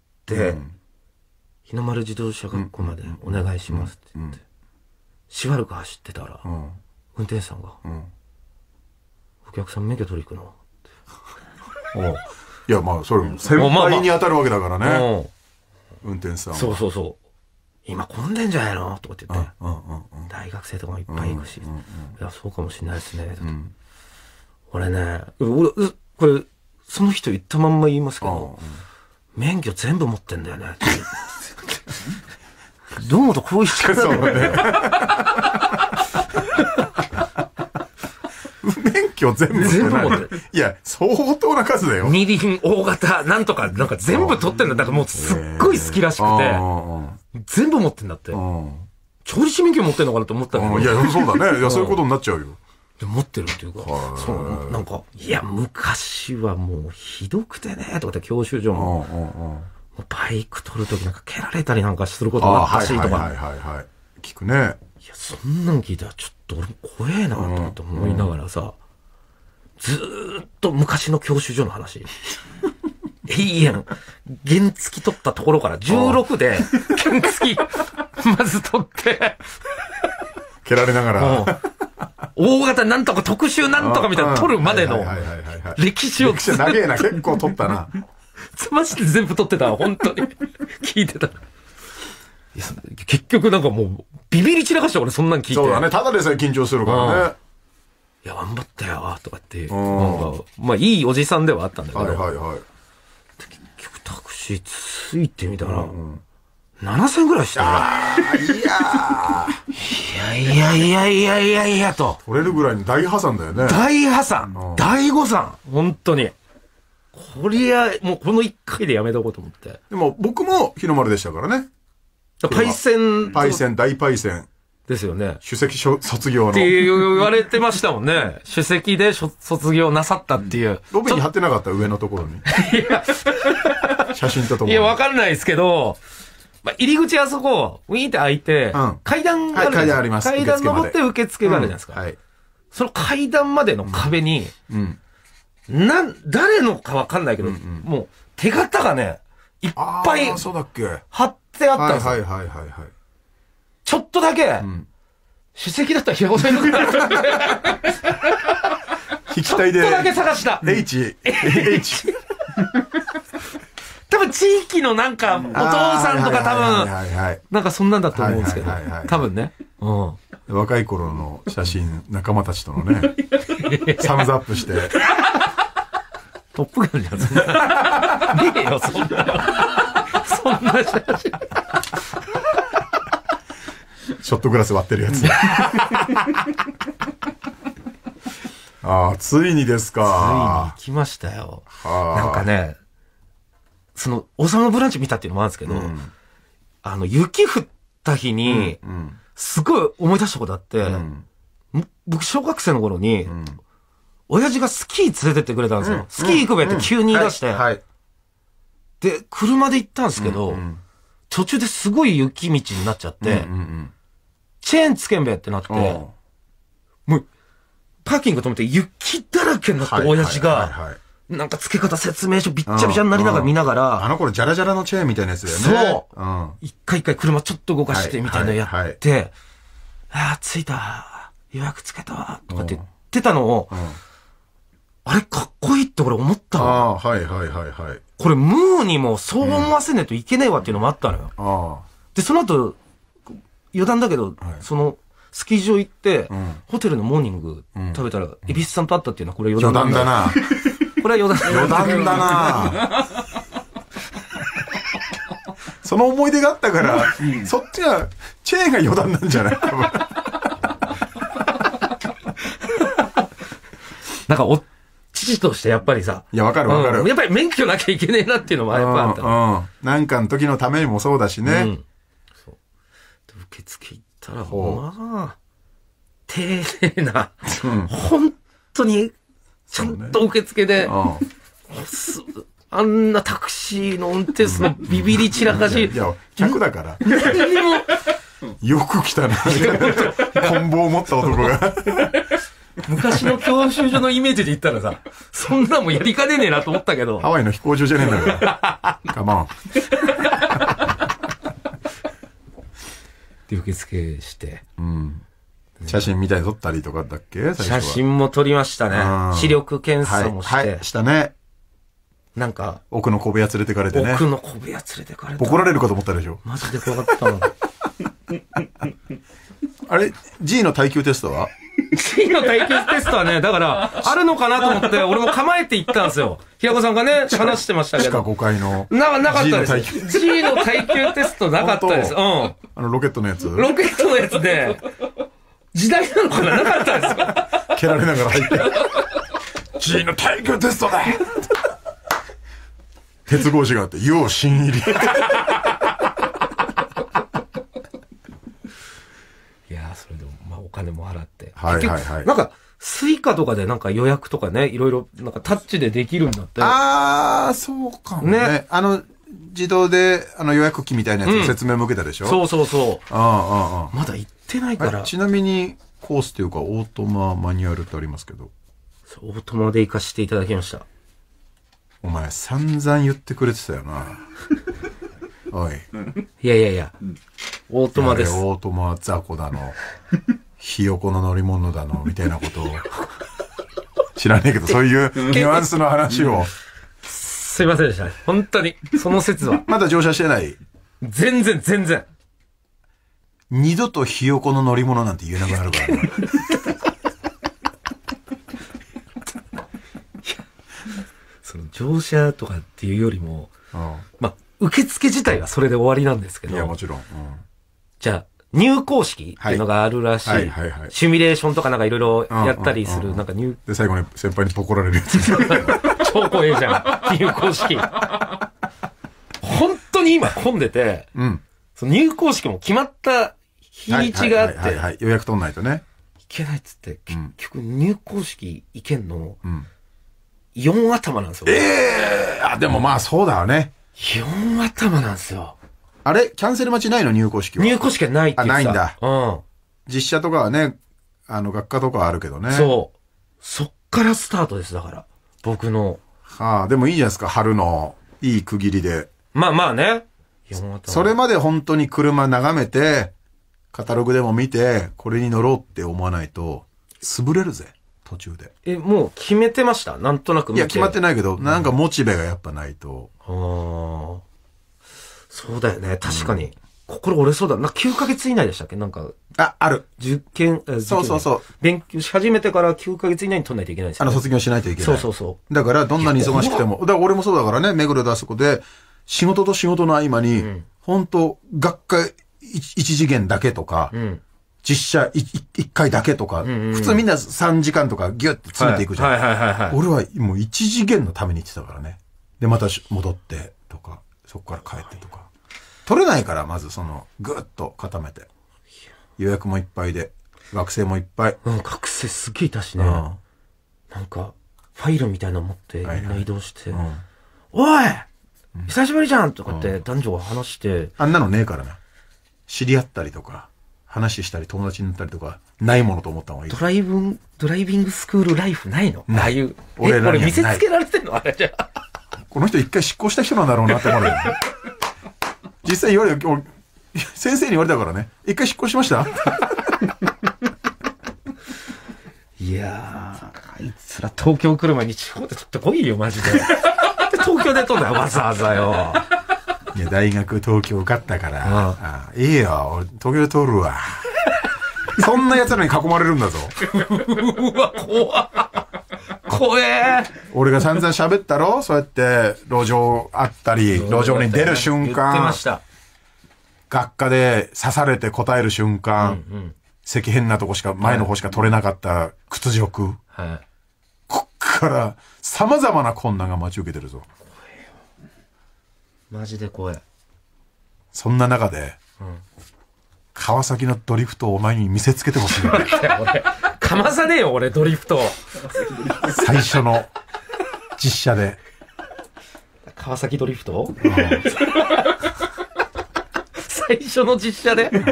うん、日の丸自動車学校までお願いしますって言って、うん、しばらく走ってたら、うん、運転手さんが、うん、お客さん免許取り行くのって。 いや、まあ、それ、先輩に当たるわけだからね。まあまあ、運転手さんは。 そうそうそう。今混んでんじゃないのとかって言って、大学生とかもいっぱい行くし、いや、そうかもしれないですね。うん、俺ね、俺、これ、その人言ったまんま言いますけど、免許全部持ってんだよね。どうもとこういう力だもんね。 免許全部全部持ってる。 いや、相当な数だよ。 二輪、大型、なんとか、なんか全部取ってんだ。だからもうすっごい好きらしくて、全部持ってんだって。調理師免許持ってんのかなと思ったけど。 いや、そうだね。いや、そういうことになっちゃうよ。 で持ってるっていうか、そう、なんか、いや、昔はもうひどくてね、とかって教習所も、バイク取るときなんか蹴られたりなんかすることがあったし、とか。 はいはいはい。聞くね。 いや、そんなん聞いたらちょっと俺も怖えな、と思って思いながらさ、ずーっと昔の教習所の話。永遠、原付取ったところからじゅうろくで、原付まず取って、 蹴られながら。 大型なんとか特殊なんとかみたいな取るまでの歴史を。 歴史長えな、結構取ったな。 マジで全部取ってたわ、本当に。聞いてた。結局なんかもう、ビビり散らかした俺そんなん聞いて。 そうだね、ただでさえ緊張するからね。 いや、頑張ったよ、とかって。なんか、まあいいおじさんではあったんだけど。 はいはいはい。 結局タクシーついてみたら、ななせんぐらいしたああ、いやー。いやいやいやいやいやいやと。 取れるぐらいの大破産だよね。 大破産。大誤算。本当に。こりゃ、もうこの一回でやめとこうと思って。 でも僕も日の丸でしたからね。 パイセン。 パイセン、大パイセン。 ですよね。 首席卒業の。 って言われてましたもんね。首席で卒業なさったっていう。 ロビーに貼ってなかった上のところに。いや。写真とともに。 いや、わかんないですけど、まあ、入り口あそこ、ウィーンって開いて、うん、階段がある、 はい、階段あります。 階段登って受付があるじゃないですか。 うん、はい。 その階段までの壁に、うん、 なん、誰のかわかんないけど、うんうん、もう手形がね、いっぱいそうだっけ貼ってあったんですよ。 はいはいはいはい、はい。 ちょっとだけ、うん、首席だったら平子さんいるかなと思って。 引きたいで。 ちょっとだけ探した。 H。H。 多分地域のなんか、お父さんとか多分、なんかそんなんだと思うんですけど、多分ね。うん。 若い頃の写真、仲間たちとのね、サムズアップして。 トップガンじゃん、そんな。ねえよ、そんな。そんな写真。 ショットグラス割ってるやつ。ああ、ついにですか。 ついに来ましたよ。なんかね、その、オサムブランチ見たっていうのもあるんですけど、うん、あの、雪降った日に、うんうん、すごい思い出したことあって、うん、僕、小学生の頃に、うん、親父がスキー連れてってくれたんですよ。うん、スキー行くべって急に言い出して、うんうんはいはい。で、車で行ったんですけど、うんうん、途中ですごい雪道になっちゃって、うんうんうん、チェーンつけんべってなって、もう、パーキング止めて雪だらけになった親父が、はいはいはいはいなんか付け方説明書びっちゃびちゃになりながら見ながら。 うんうん、あの頃ジャラジャラのチェーンみたいなやつだよね。 そう。うん。一回一回車ちょっと動かしてみたいなのやって、はいはいはい、ああ、着いた。予約つけたわ。とかって言ってたのを、うん、あれかっこいいって俺思ったの。 ああ、はいはいはいはい。 これムーにもそう思わせねえといけねえわっていうのもあったのよ。うん、あで、その後、余談だけど、はい、その、スキー場行って、うん、ホテルのモーニング食べたら、恵比寿さんと会ったっていうのはこれ余談だな。 これは余談。 余談だなその思い出があったから、うん、そっちは、チェーンが余談なんじゃない多分なんか、お、父としてやっぱりさ。 いや、わかるわかる、 うん。やっぱり免許なきゃいけねえなっていうのもやっぱあったの。うん。なんかの時のためにもそうだしね。うん、 そう。受付行ったら、まあ、丁寧な、うん、本当に、ちゃんと受付で、ね、あんなタクシーの運転手のビビり散らかし。 いや、客だから。よく来たな。棍棒を持った男が。 昔の教習所のイメージで言ったらさ、そんなもんやりかねねえなと思ったけど。 ハワイの飛行場じゃねえんだから。カモン。 で、受付して。うん。 写真みたいに撮ったりとかだっけ最初は。 写真も撮りましたね。視力検査もして。はい、はい、 したね。 なんか。 奥の小部屋連れてかれてね。 奥の小部屋連れてかれて。 怒られるかと思ったでしょ。 マジで怖かったの。 あれ ?G の耐久テストは ?G の耐久テストはね、だから、あるのかなと思って、俺も構えて行ったんですよ。平子さんがね、話してましたけど。 地下ごかいの。 な、なかったです。G の耐久テストなかったです。うん。あの、ロケットのやつロケットのやつで、時代なのかななかったですよ。 蹴られながら入って。G の耐久テストだ鉄格子があって、要新入り。いやー、それでも、まあ、お金も払って。 はいはいはい。 なんか、スイカとかでなんか予約とかね、いろいろ、なんかタッチでできるんだって。 あー、そうかもね。ねあの、自動で、あの予約機みたいなやつの説明も受けたでしょ、うん、 そうそうそう。 ああ、ああ。 まだ行ってないから。 ちなみに、コースっていうか、オートママニュアルってありますけど。 そう、オートマで行かせていただきました。 お前、散々言ってくれてたよな。おい。 いやいやいや、オートマです。 オートマ雑魚だの、ひよこの乗り物だの、みたいなことを。知らねえけど、そういうニュアンスの話を。 すいませんでした。本当に。その説は。 まだ乗車してない？ 全然、全然。 二度とひよこの乗り物なんて言えなくなるからね。 その乗車とかっていうよりも、うん、まあ、受付自体はそれで終わりなんですけど。 いや、もちろん。うん、 じゃあ、入校式っていうのがあるらしい。はいはいはいはい、シミュレーションとかなんかいろいろやったりする、なんか入、 で、最後に先輩にボコられるやつ。 超怖いじゃん。入校式。本当に今混んでて、うん、その入校式も決まった日にちがあって、はいはいはいはい、 予約取んないとね。 いけないっつって、結局入校式行けんの、うん、よん頭なんですよ。 ええー、あ、でもまあそうだよね。 よん頭なんですよ。 あれキャンセル待ちないの入校式は。 入校式はないって言ってた。 あ、ないんだ。うん。実写とかはね、あの、学科とかはあるけどね。 そう。そっからスタートです、だから。 僕の。 はあ、でもいいじゃないですか、春のいい区切りで。 まあまあね。 それまで本当に車眺めて、カタログでも見て、これに乗ろうって思わないと、潰れるぜ、途中で。 え、もう決めてました？なんとなく見て。 いや、決まってないけど、なんかモチベがやっぱないと。 ああ。そうだよね、確かに。うん、心折れそうだな。きゅうかげつ以内でしたっけなんか。 あ、ある。 受験、 えそうそうそう。 勉強し始めてからきゅうかげつ以内に取んないといけないですよ、ね。 あの、卒業しないといけない。 そうそうそう。 だから、どんなに忙しくても。だから俺もそうだからね、目黒であそこで、仕事と仕事の合間に、うん、本当学会一次元だけとか、うん、実写一回だけとか、うんうんうん、普通みんなさんじかんとかギュッて詰めていくじゃん。はいはいはいはい、俺はもう一次元のために行ってたからね。で、また戻ってとか、そこから帰ってとか。取れないから、まずその、ぐっと固めて。予約もいっぱいで、学生もいっぱい。 うん、学生すげえいたしね。うん、なんか、ファイルみたいなの持ってみんな移動して、はいはいうん、おい、うん、久しぶりじゃんとかって男女が話して、うん。 あんなのねえからな。知り合ったりとか、話したり友達になったりとか、ないものと思った方がいい。 ドライブ、ドライビングスクールライフないの？ ない。 ああいう。俺らに見せつけられてんのあれじゃ。 この人一回執行した人なんだろうなって思うよね。実際言われる、先生に言われたからね。一回執行しましたいやー、あいつら東京来る前に地方で取ってこいよ、マジで。で東京で取んだよ、わざわざよ。 いや、大学東京受かったから。ああいいよ、俺東京で取るわ。そんな奴らに囲まれるんだぞ。 うわ、怖っ。怖え。 俺が散々喋ったろそうやって路上あったり、路上に出る瞬間。 言ってました。 学科で刺されて答える瞬間。うんうん、席変なとこしか、前の方しか取れなかった屈辱。はい、こっから様々な困難が待ち受けてるぞ。怖えよ。マジで怖い。 そんな中で、うん、川崎のドリフトをお前に見せつけてほしい。 かまさねえよ、俺、ドリフト。 最初の実写で。 川崎ドリフト、うん、最初の実写でギー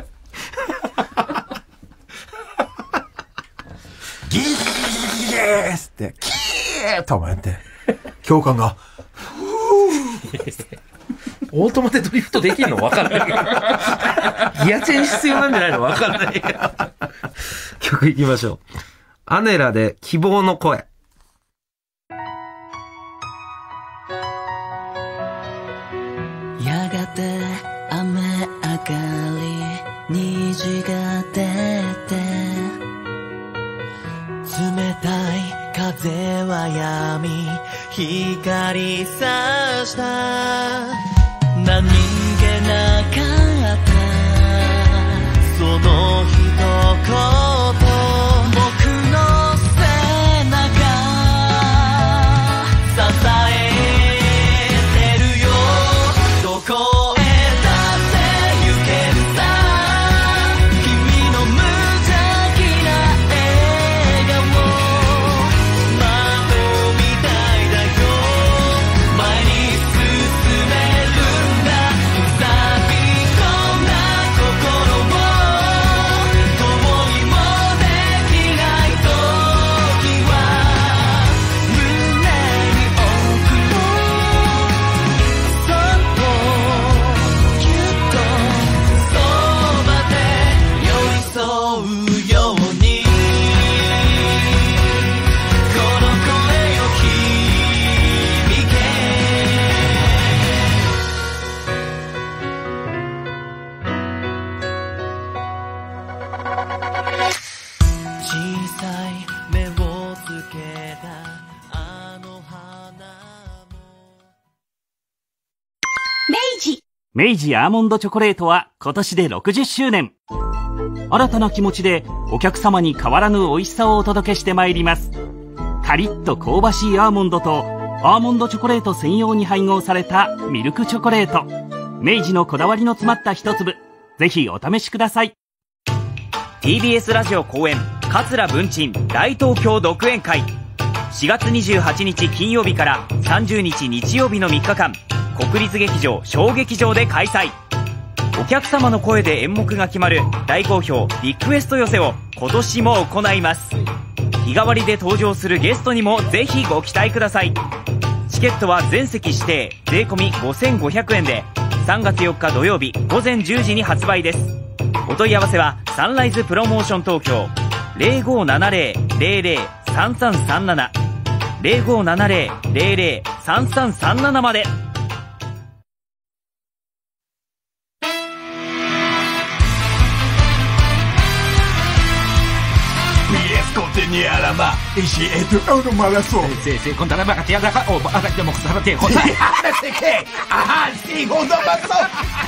ースって、キーともやって、教官が、 オートマでドリフトできんの分かんない。ギアチェン必要なんじゃないの分かんない。曲いきましょう。アネラで希望の声。 やがて雨上がり虹が出て冷たい風はやみ光さした何気なかったその一言僕の背中支えてるよどこへだって行けるさ君の無邪気な笑顔窓みたいだよ前に進めるんだ錆び込んだ心を共にもできない時は胸に置くのそっとぎゅっとそばで寄り添うようにこの声を響け小さい目をつけたあの花も明治アーモンドチョコレートは今年でろくじゅっしゅうねん。新たな気持ちでお客様に変わらぬ美味しさをお届けしてまいります。カリッと香ばしいアーモンドとアーモンドチョコレート専用に配合されたミルクチョコレート。明治のこだわりの詰まった一粒。ぜひお試しください。 ティービーエス ラジオ公演桂文鎮大東京独演会しがつにじゅうはちにち金曜日からさんじゅうにち日曜日のみっかかん国立劇場小劇場で開催。お客様の声で演目が決まる大好評リクエスト寄せを今年も行います。 日替わりで登場するゲストにもぜひご期待ください。チケットは全席指定税込ごせんごひゃくえんでさんがつよっか土曜日ごぜんじゅうじに発売です。お問い合わせはサンライズプロモーション東京 ゼロごーななゼロ ゼロゼロ さんさんさんなな ゼロごーななゼロ ゼロゼロ さんさんさんななまで。 Continua la ma ici et tu un malasso. Se se contare la cattiva da oh abbiamo cosa te cosa. C'est que ah si gondo malasso.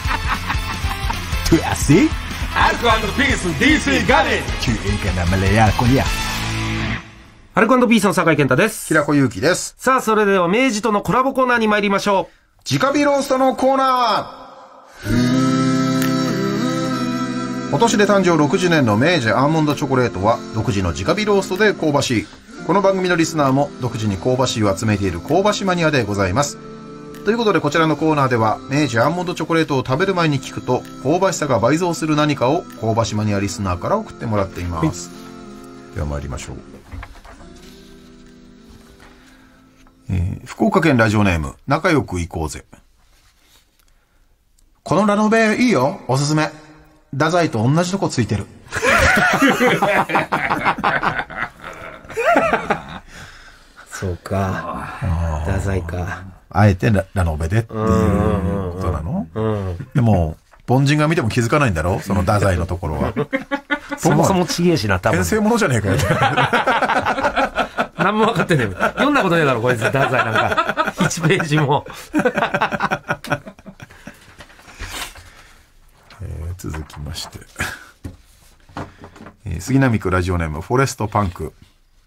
Tu es assis? Arco and Peace ディーシー ガレージ。 Tu es que na malaya konya. アルコ&ピースの酒井健太です。 平子祐希です。 さあ、それでは明治とのコラボコーナーに参りましょう。 直火ローストのコーナー。今年で誕生ろくじゅうねんの明治アーモンドチョコレートは独自の直火ローストで香ばしい。この番組のリスナーも独自に香ばしいを集めている香ばしマニアでございます。ということでこちらのコーナーでは明治アーモンドチョコレートを食べる前に聞くと香ばしさが倍増する何かを香ばしマニアリスナーから送ってもらっています。では参りましょう。えー、福岡県ラジオネーム仲良く行こうぜ。このラノベいいよ、おすすめ。太宰と同じとこついてる。 そうか。太宰か。 あえて ラ, ラノベでっていうことなの？でも、凡人が見ても気づかないんだろその太宰のところは。 そもそもちげえしな、多分。 編成ものじゃねえかよ。 何も分かってねえ。読んだことねえだろ、こいつ、太宰なんか。いちページも。 えー、続きまして、えー、杉並区ラジオネームフォレストパンク。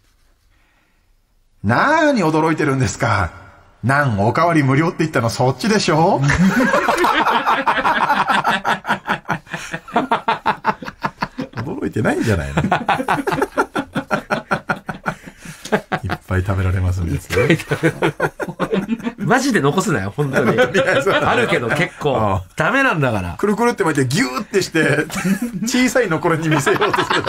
なーに驚いてるんですか。なんおかわり無料って言ったのそっちでしょ。驚いてないんじゃないの。いっぱい食べられますんですよ。 マジで残すなよ、本当に。あるけど結構。ダメなんだから。 くるくるって巻いてギューってして、小さい残りに見せようとする。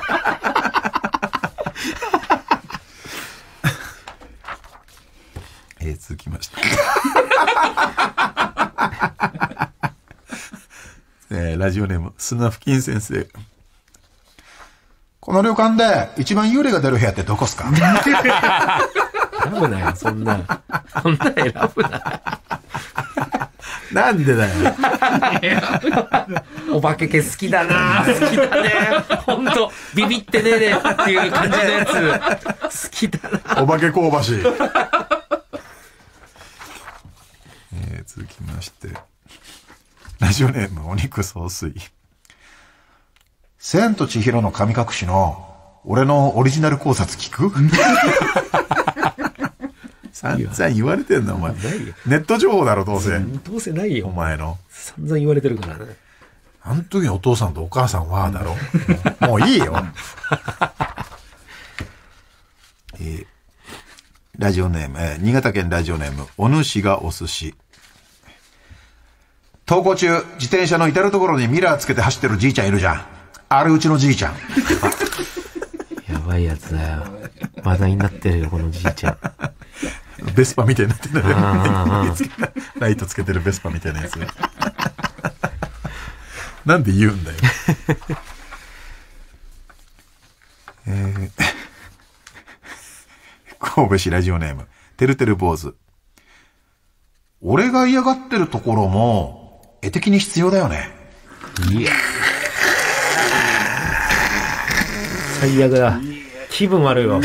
えー、続きました。えー、ラジオネーム、砂付近先生。この旅館で一番幽霊が出る部屋ってどこっすか？ 選ぶなよ、そんな。そんな選ぶな。 なんでだよ。 お化け系好きだな。好きだね。ほんと、ビビってねえねっていう感じのやつ。好きだな。 お化け香ばしい。えー、続きまして。ラジオネーム、お肉総帥。千と千尋の神隠しの俺のオリジナル考察聞く？散々言われてんだお前。ネット情報だろどうせ。 どうせないよ。 お前の。 散々言われてるからね。 あの時お父さんとお母さんはだろ。もう、もういいよ。えー、ラジオネーム、えー、新潟県ラジオネームお主がお寿司。登校中自転車の至る所にミラーつけて走ってるじいちゃんいるじゃん。あれうちのじいちゃん。 やばいやつだよ。話題になってるよこのじいちゃん。 ベスパみたいになってる。ライトつけてるベスパみたいなやつ。なんで言うんだよ。えー、神戸市ラジオネームてるてる坊主。俺が嫌がってるところも絵的に必要だよね。 いや最悪だ。気分悪いわ。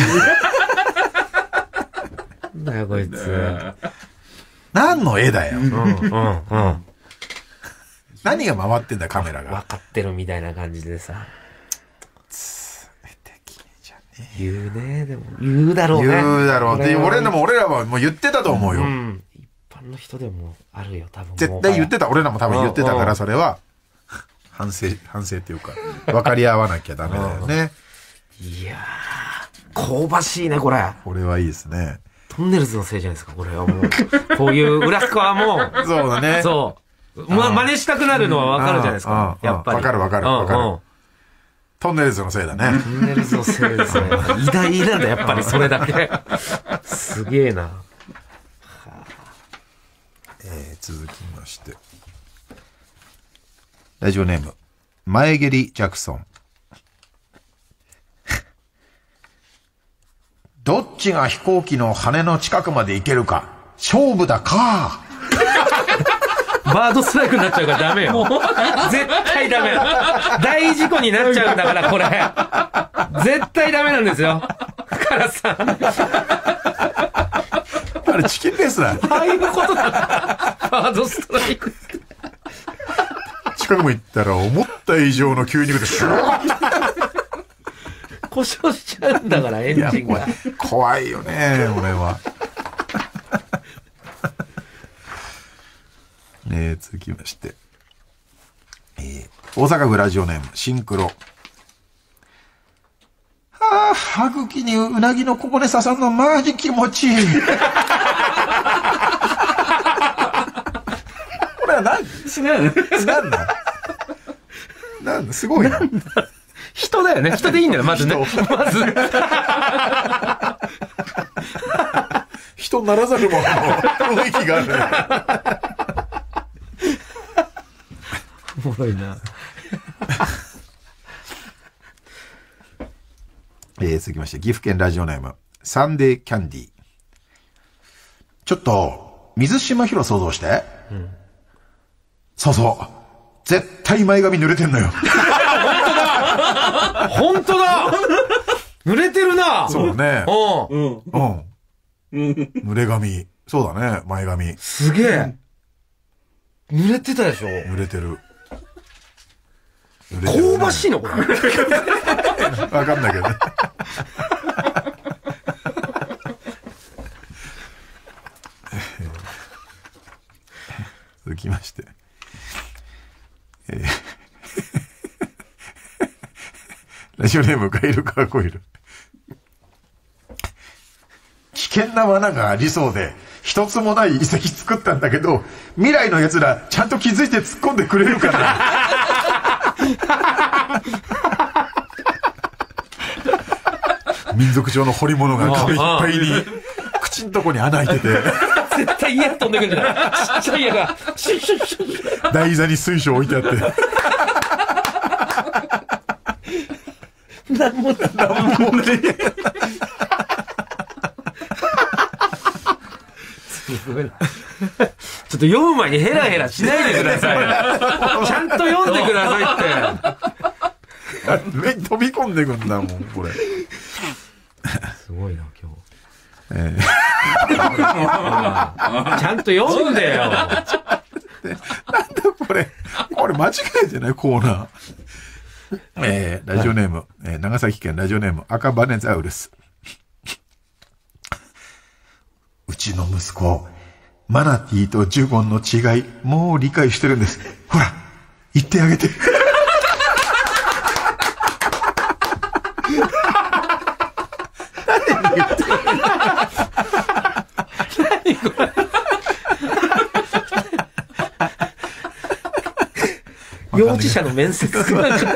なんだよこいつ。 何の絵だよ。 うんうんうん。 何が回ってんだカメラが。 分かってるみたいな感じでさ。 絵的にじゃねえ。言うね。でも言うだろうね。 言うだろうって。俺でも俺らはもう言ってたと思うよ。うん、 一般の人でもあるよ多分。 絶対言ってた。俺らも多分言ってたからそれは反省反省っていうか分かり合わなきゃダメだよね。 いやー、香ばしいね、これ。 これはいいですね。 トンネルズのせいじゃないですか、これはもう。こういう裏側も。 そうだね。 そう。ま、真似したくなるのはわかるじゃないですか。やっぱり。 わかるわかるわかる。 トンネルズのせいだね。 トンネルズのせいですね。偉大なんだ、やっぱりそれだけ。すげえな。 えー、続きまして。ラジオネーム、前蹴りジャクソン。どっちが飛行機の羽の近くまで行けるか、勝負だか。 バードストライクになっちゃうからダメよ。絶対ダメ。大事故になっちゃうんだから、これ。絶対ダメなんですよ。カラスさん。 あれチキンレースだ。 ああいうことだ。バードストライク。 近くも行ったら思った以上の吸入でシュー故障しちゃうんだから、エンジンが。 怖いよね、俺は。えー、続きまして、えー、大阪府ラジオネームシンクロ。はあ、歯茎にうなぎのここね刺さんのマジ気持ちいい。これは何？ 違う。 なんだ？なんだ？すごいな。 人だよね。人でいいんだよ、まずね。まず。 人ならざるものの雰囲気があるね。 おもろいな。 えー、続きまして、岐阜県ラジオネーム、サンデーキャンディー。ちょっと、水島ヒロ想像して。うん、そうそう。絶対前髪濡れてんのよ。 本当だ濡れてるな。 そうね。 うん。 うん。濡れ髪。そうだね、前髪。 すげえ。濡れてたでしょ。 濡れてる。 香ばしいのこれ。 わかんないけどね。続きまして。えー、ラジオネームガイルカーコイル。危険な罠がありそうで一つもない遺跡作ったんだけど、未来のやつらちゃんと気づいて突っ込んでくれるかな。民族上の彫り物が壁いっぱいに口んとこに穴開いてて、 絶対家飛んでくるんじゃない。ちっちゃい家がシュッシュッシュッ。 台座に水晶置いてあってなんもなんもね。すごいな。ちょっと読む前にヘラヘラしないでください。ちゃんと読んでくださいって。 上に飛び込んでくんだもんこれ。 すごいな今日。 えー、ちゃんと読んでよ。なんだこれ。これ間違えてないコーナー。えー、ラジオネーム、はいえー、長崎県ラジオネーム赤バネザウルス。うちの息子、マナティーとジュゴンの違い、もう理解してるんです。ほら、言ってあげて。何言ってる何これ。幼稚者の面接が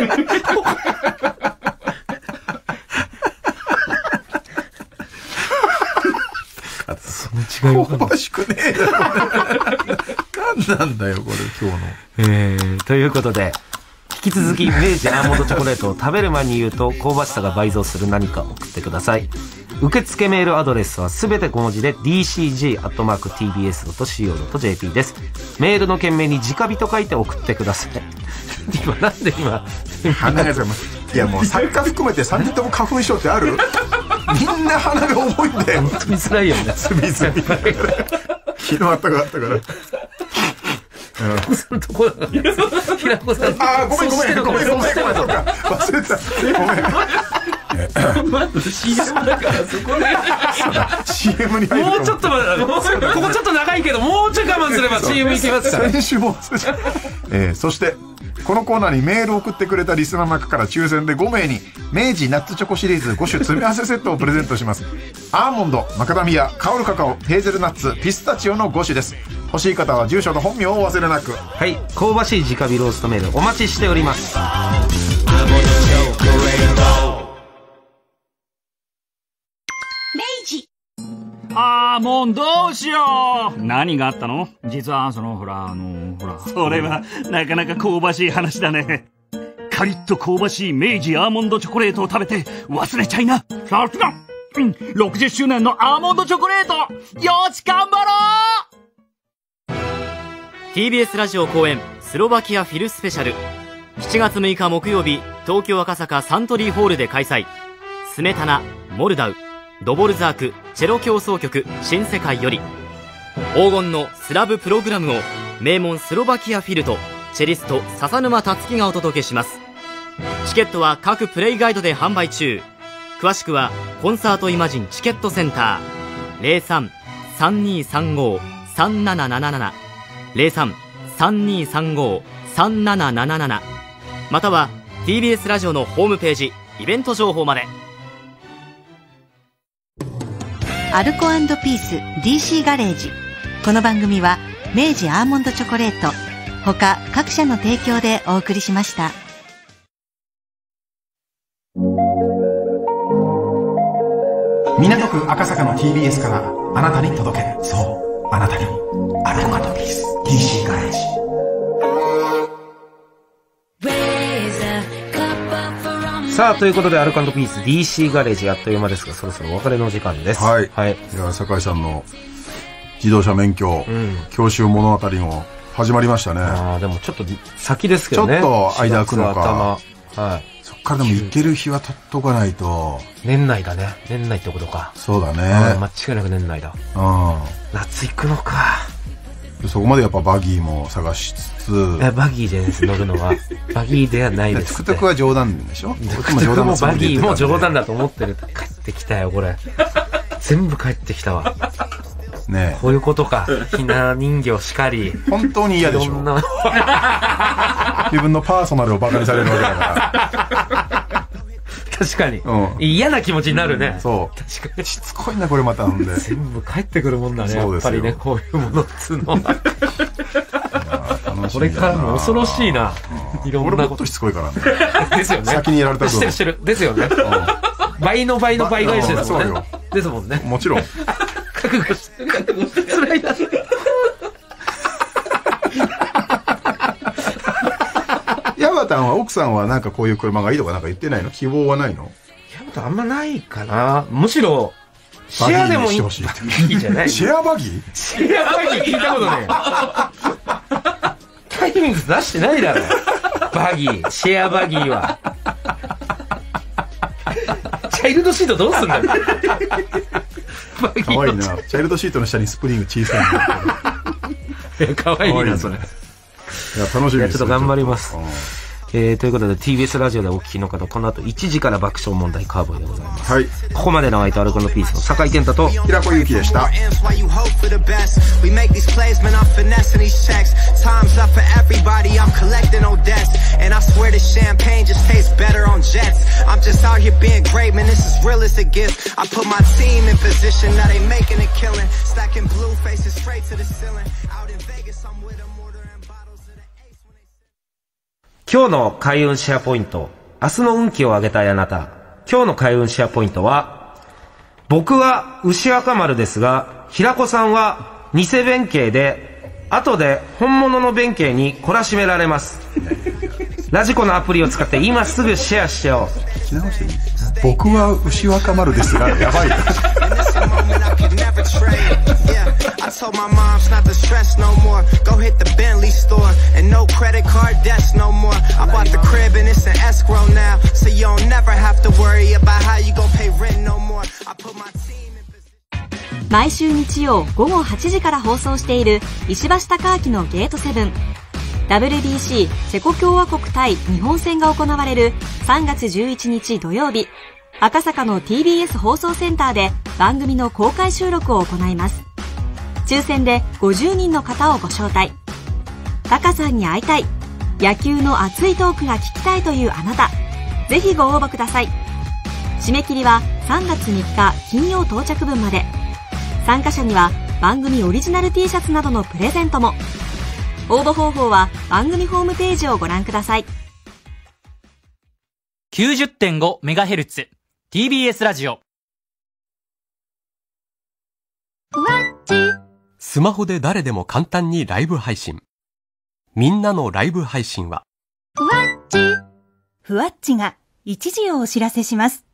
その違いを香ばしくねえだろ。何なんだよこれ今日の。 えー、ということで引き続き明治アーモンドチョコレートを食べる前に言うと香ばしさが倍増する何か送ってください。受付メールアドレスはすべて小文字で ディーシージー アットマーク ティービーエス ドット シーオー ドット ジェーピー です。メールの件名に直火と書いて送ってください。今なんで今いやもう作家含めてさんにんとも花粉症ってある？みんな鼻が重いんだよ。 本当に辛いよね。 すみすみ。昨日あったかかったから。 平子さんのとこだから。平子さん。 ああごめんごめんごめんごめんごめん忘れてた。ごめん。 まず シーエム だからそこでシーエム に入る。 もうちょっと待ってここちょっと長いけどもうちょい我慢すれば シーエム 行きますから。 先週もえー、そしてこのコーナーにメールを送ってくれたリスナーの中から抽選でごめいに明治ナッツチョコシリーズご種詰め合わせセットをプレゼントします。アーモンド、マカダミア、香るカカオ、ヘーゼルナッツ、ピスタチオのご種です。欲しい方は住所と本名をお忘れなく。 はい、香ばしい直火ローストメールお待ちしております。 明治。 あー、もうどうしよう。何があったの？実は、その、ほら、あの、ほら。それは、なかなか香ばしい話だね。カリッと香ばしい明治アーモンドチョコレートを食べて忘れちゃいな。さすが、うん、ろくじゅっしゅうねんのアーモンドチョコレート、よし頑張ろう。 ティービーエス ラジオ公演スロバキアフィルスペシャル、しちがつむいか木曜日、東京赤坂サントリーホールで開催。スメタナ、モルダウ、ドボルザーク、チェロ協奏曲新世界より黄金のスラブプログラムを名門スロバキアフィルとチェリスト笹沼達樹がお届けします。チケットは各プレイガイドで販売中。詳しくはコンサートイマジンチケットセンター ゼロさん さんにーさんご さんななななな ゼロさん さんにーさんご さんななななな、または ティービーエス ラジオのホームページイベント情報まで。 アルコ&ピース ディーシー ガレージ。この番組は明治アーモンドチョコレート他各社の提供でお送りしました。 港区赤坂の ティービーエス からあなたに届ける、そうあなたに、アルコ&ピース ディーシー ガレージ。 さあ、ということでアルコ&ピース ディーシー ガレージ、あっという間ですがそろそろお別れの時間です。 はい、はい、いや酒井さんの自動車免許、うん、教習物語も始まりましたね。 ああ、でもちょっと先ですけどね。 ちょっと間空くのか。 はい。 そっからでも行ける日は取っとかないと。 年内だね。年内ってことか。 そうだね。 間違いなく年内だ。うん。夏行くのか。 そこまでやっぱバギーも探しつつ。 え、バギーです乗るのは。バギーではないです。 トゥクトゥクは冗談でしょ。 トゥクトゥクもバギーも冗談だと思ってる。帰ってきたよこれ。全部帰ってきたわ。ね、こういうことか。ひな人形しかり。 本当に嫌でしょ。自分のパーソナルをバカにされるわけだから。 確かに、うん、嫌な気持ちになるね、 うん、そう確かにしつこいなこれまたんで全部帰ってくるもんだね。やっぱりねこういうものっつうのはこれからも恐ろしいな、 うん、いろんなこと。俺もっとしつこいからねですよね。 先にやられた分してるしてるですよね、うん、倍の倍の倍返しですもんね。ですもんね。 もちろん覚悟してる覚悟してる辛いなヤマタンは奥さんはなんかこういう車がいいとかなんか言ってないの？希望はないの？ ヤマタンあんまないかな。むしろシェアでもいい。バギーじゃない。 シェアバギー？ シェアバギー聞いたことねえ。タイミング出してないだろ。バギー、シェアバギーは。チャイルドシートどうすんだよ。かわいいな。チャイルドシートの下にスプリング小さいの。かわいいなそれ。 いや楽しみです。 ちょっと頑張ります。えー、ということで ティービーエス ラジオでお聞きの方、この後いちじから爆笑問題カーボーイでございます。はい。ここまでの相手アルコ&ピースの酒井健太と平子祐希でした。 今日の開運シェアポイント、明日の運気を上げたいあなた。今日の開運シェアポイントは、僕は牛若丸ですが、平子さんは偽弁慶で、後で本物の弁慶に懲らしめられます。ラジコのアプリを使って今すぐシェアしてよ。 僕は牛若丸ですが、やばい。 毎週日曜午後はちじから放送している石橋貴明のゲートセブン。ダブリュービーシー チェコ共和国対日本戦が行われるさんがつじゅういちにち土曜日、赤坂の ティービーエス 放送センターで番組の公開収録を行います。抽選でごじゅうにんの方をご招待。タカさんに会いたい、野球の熱いトークが聞きたいというあなた、ぜひご応募ください。締め切りはさんがつみっか金曜到着分まで。参加者には番組オリジナル T シャツなどのプレゼントも。応募方法は番組ホームページをご覧ください。 きゅうじゅってんごメガヘルツ ティービーエス ラジオ。 スマホで誰でも簡単にライブ配信。みんなのライブ配信はふわっちが一時をお知らせします。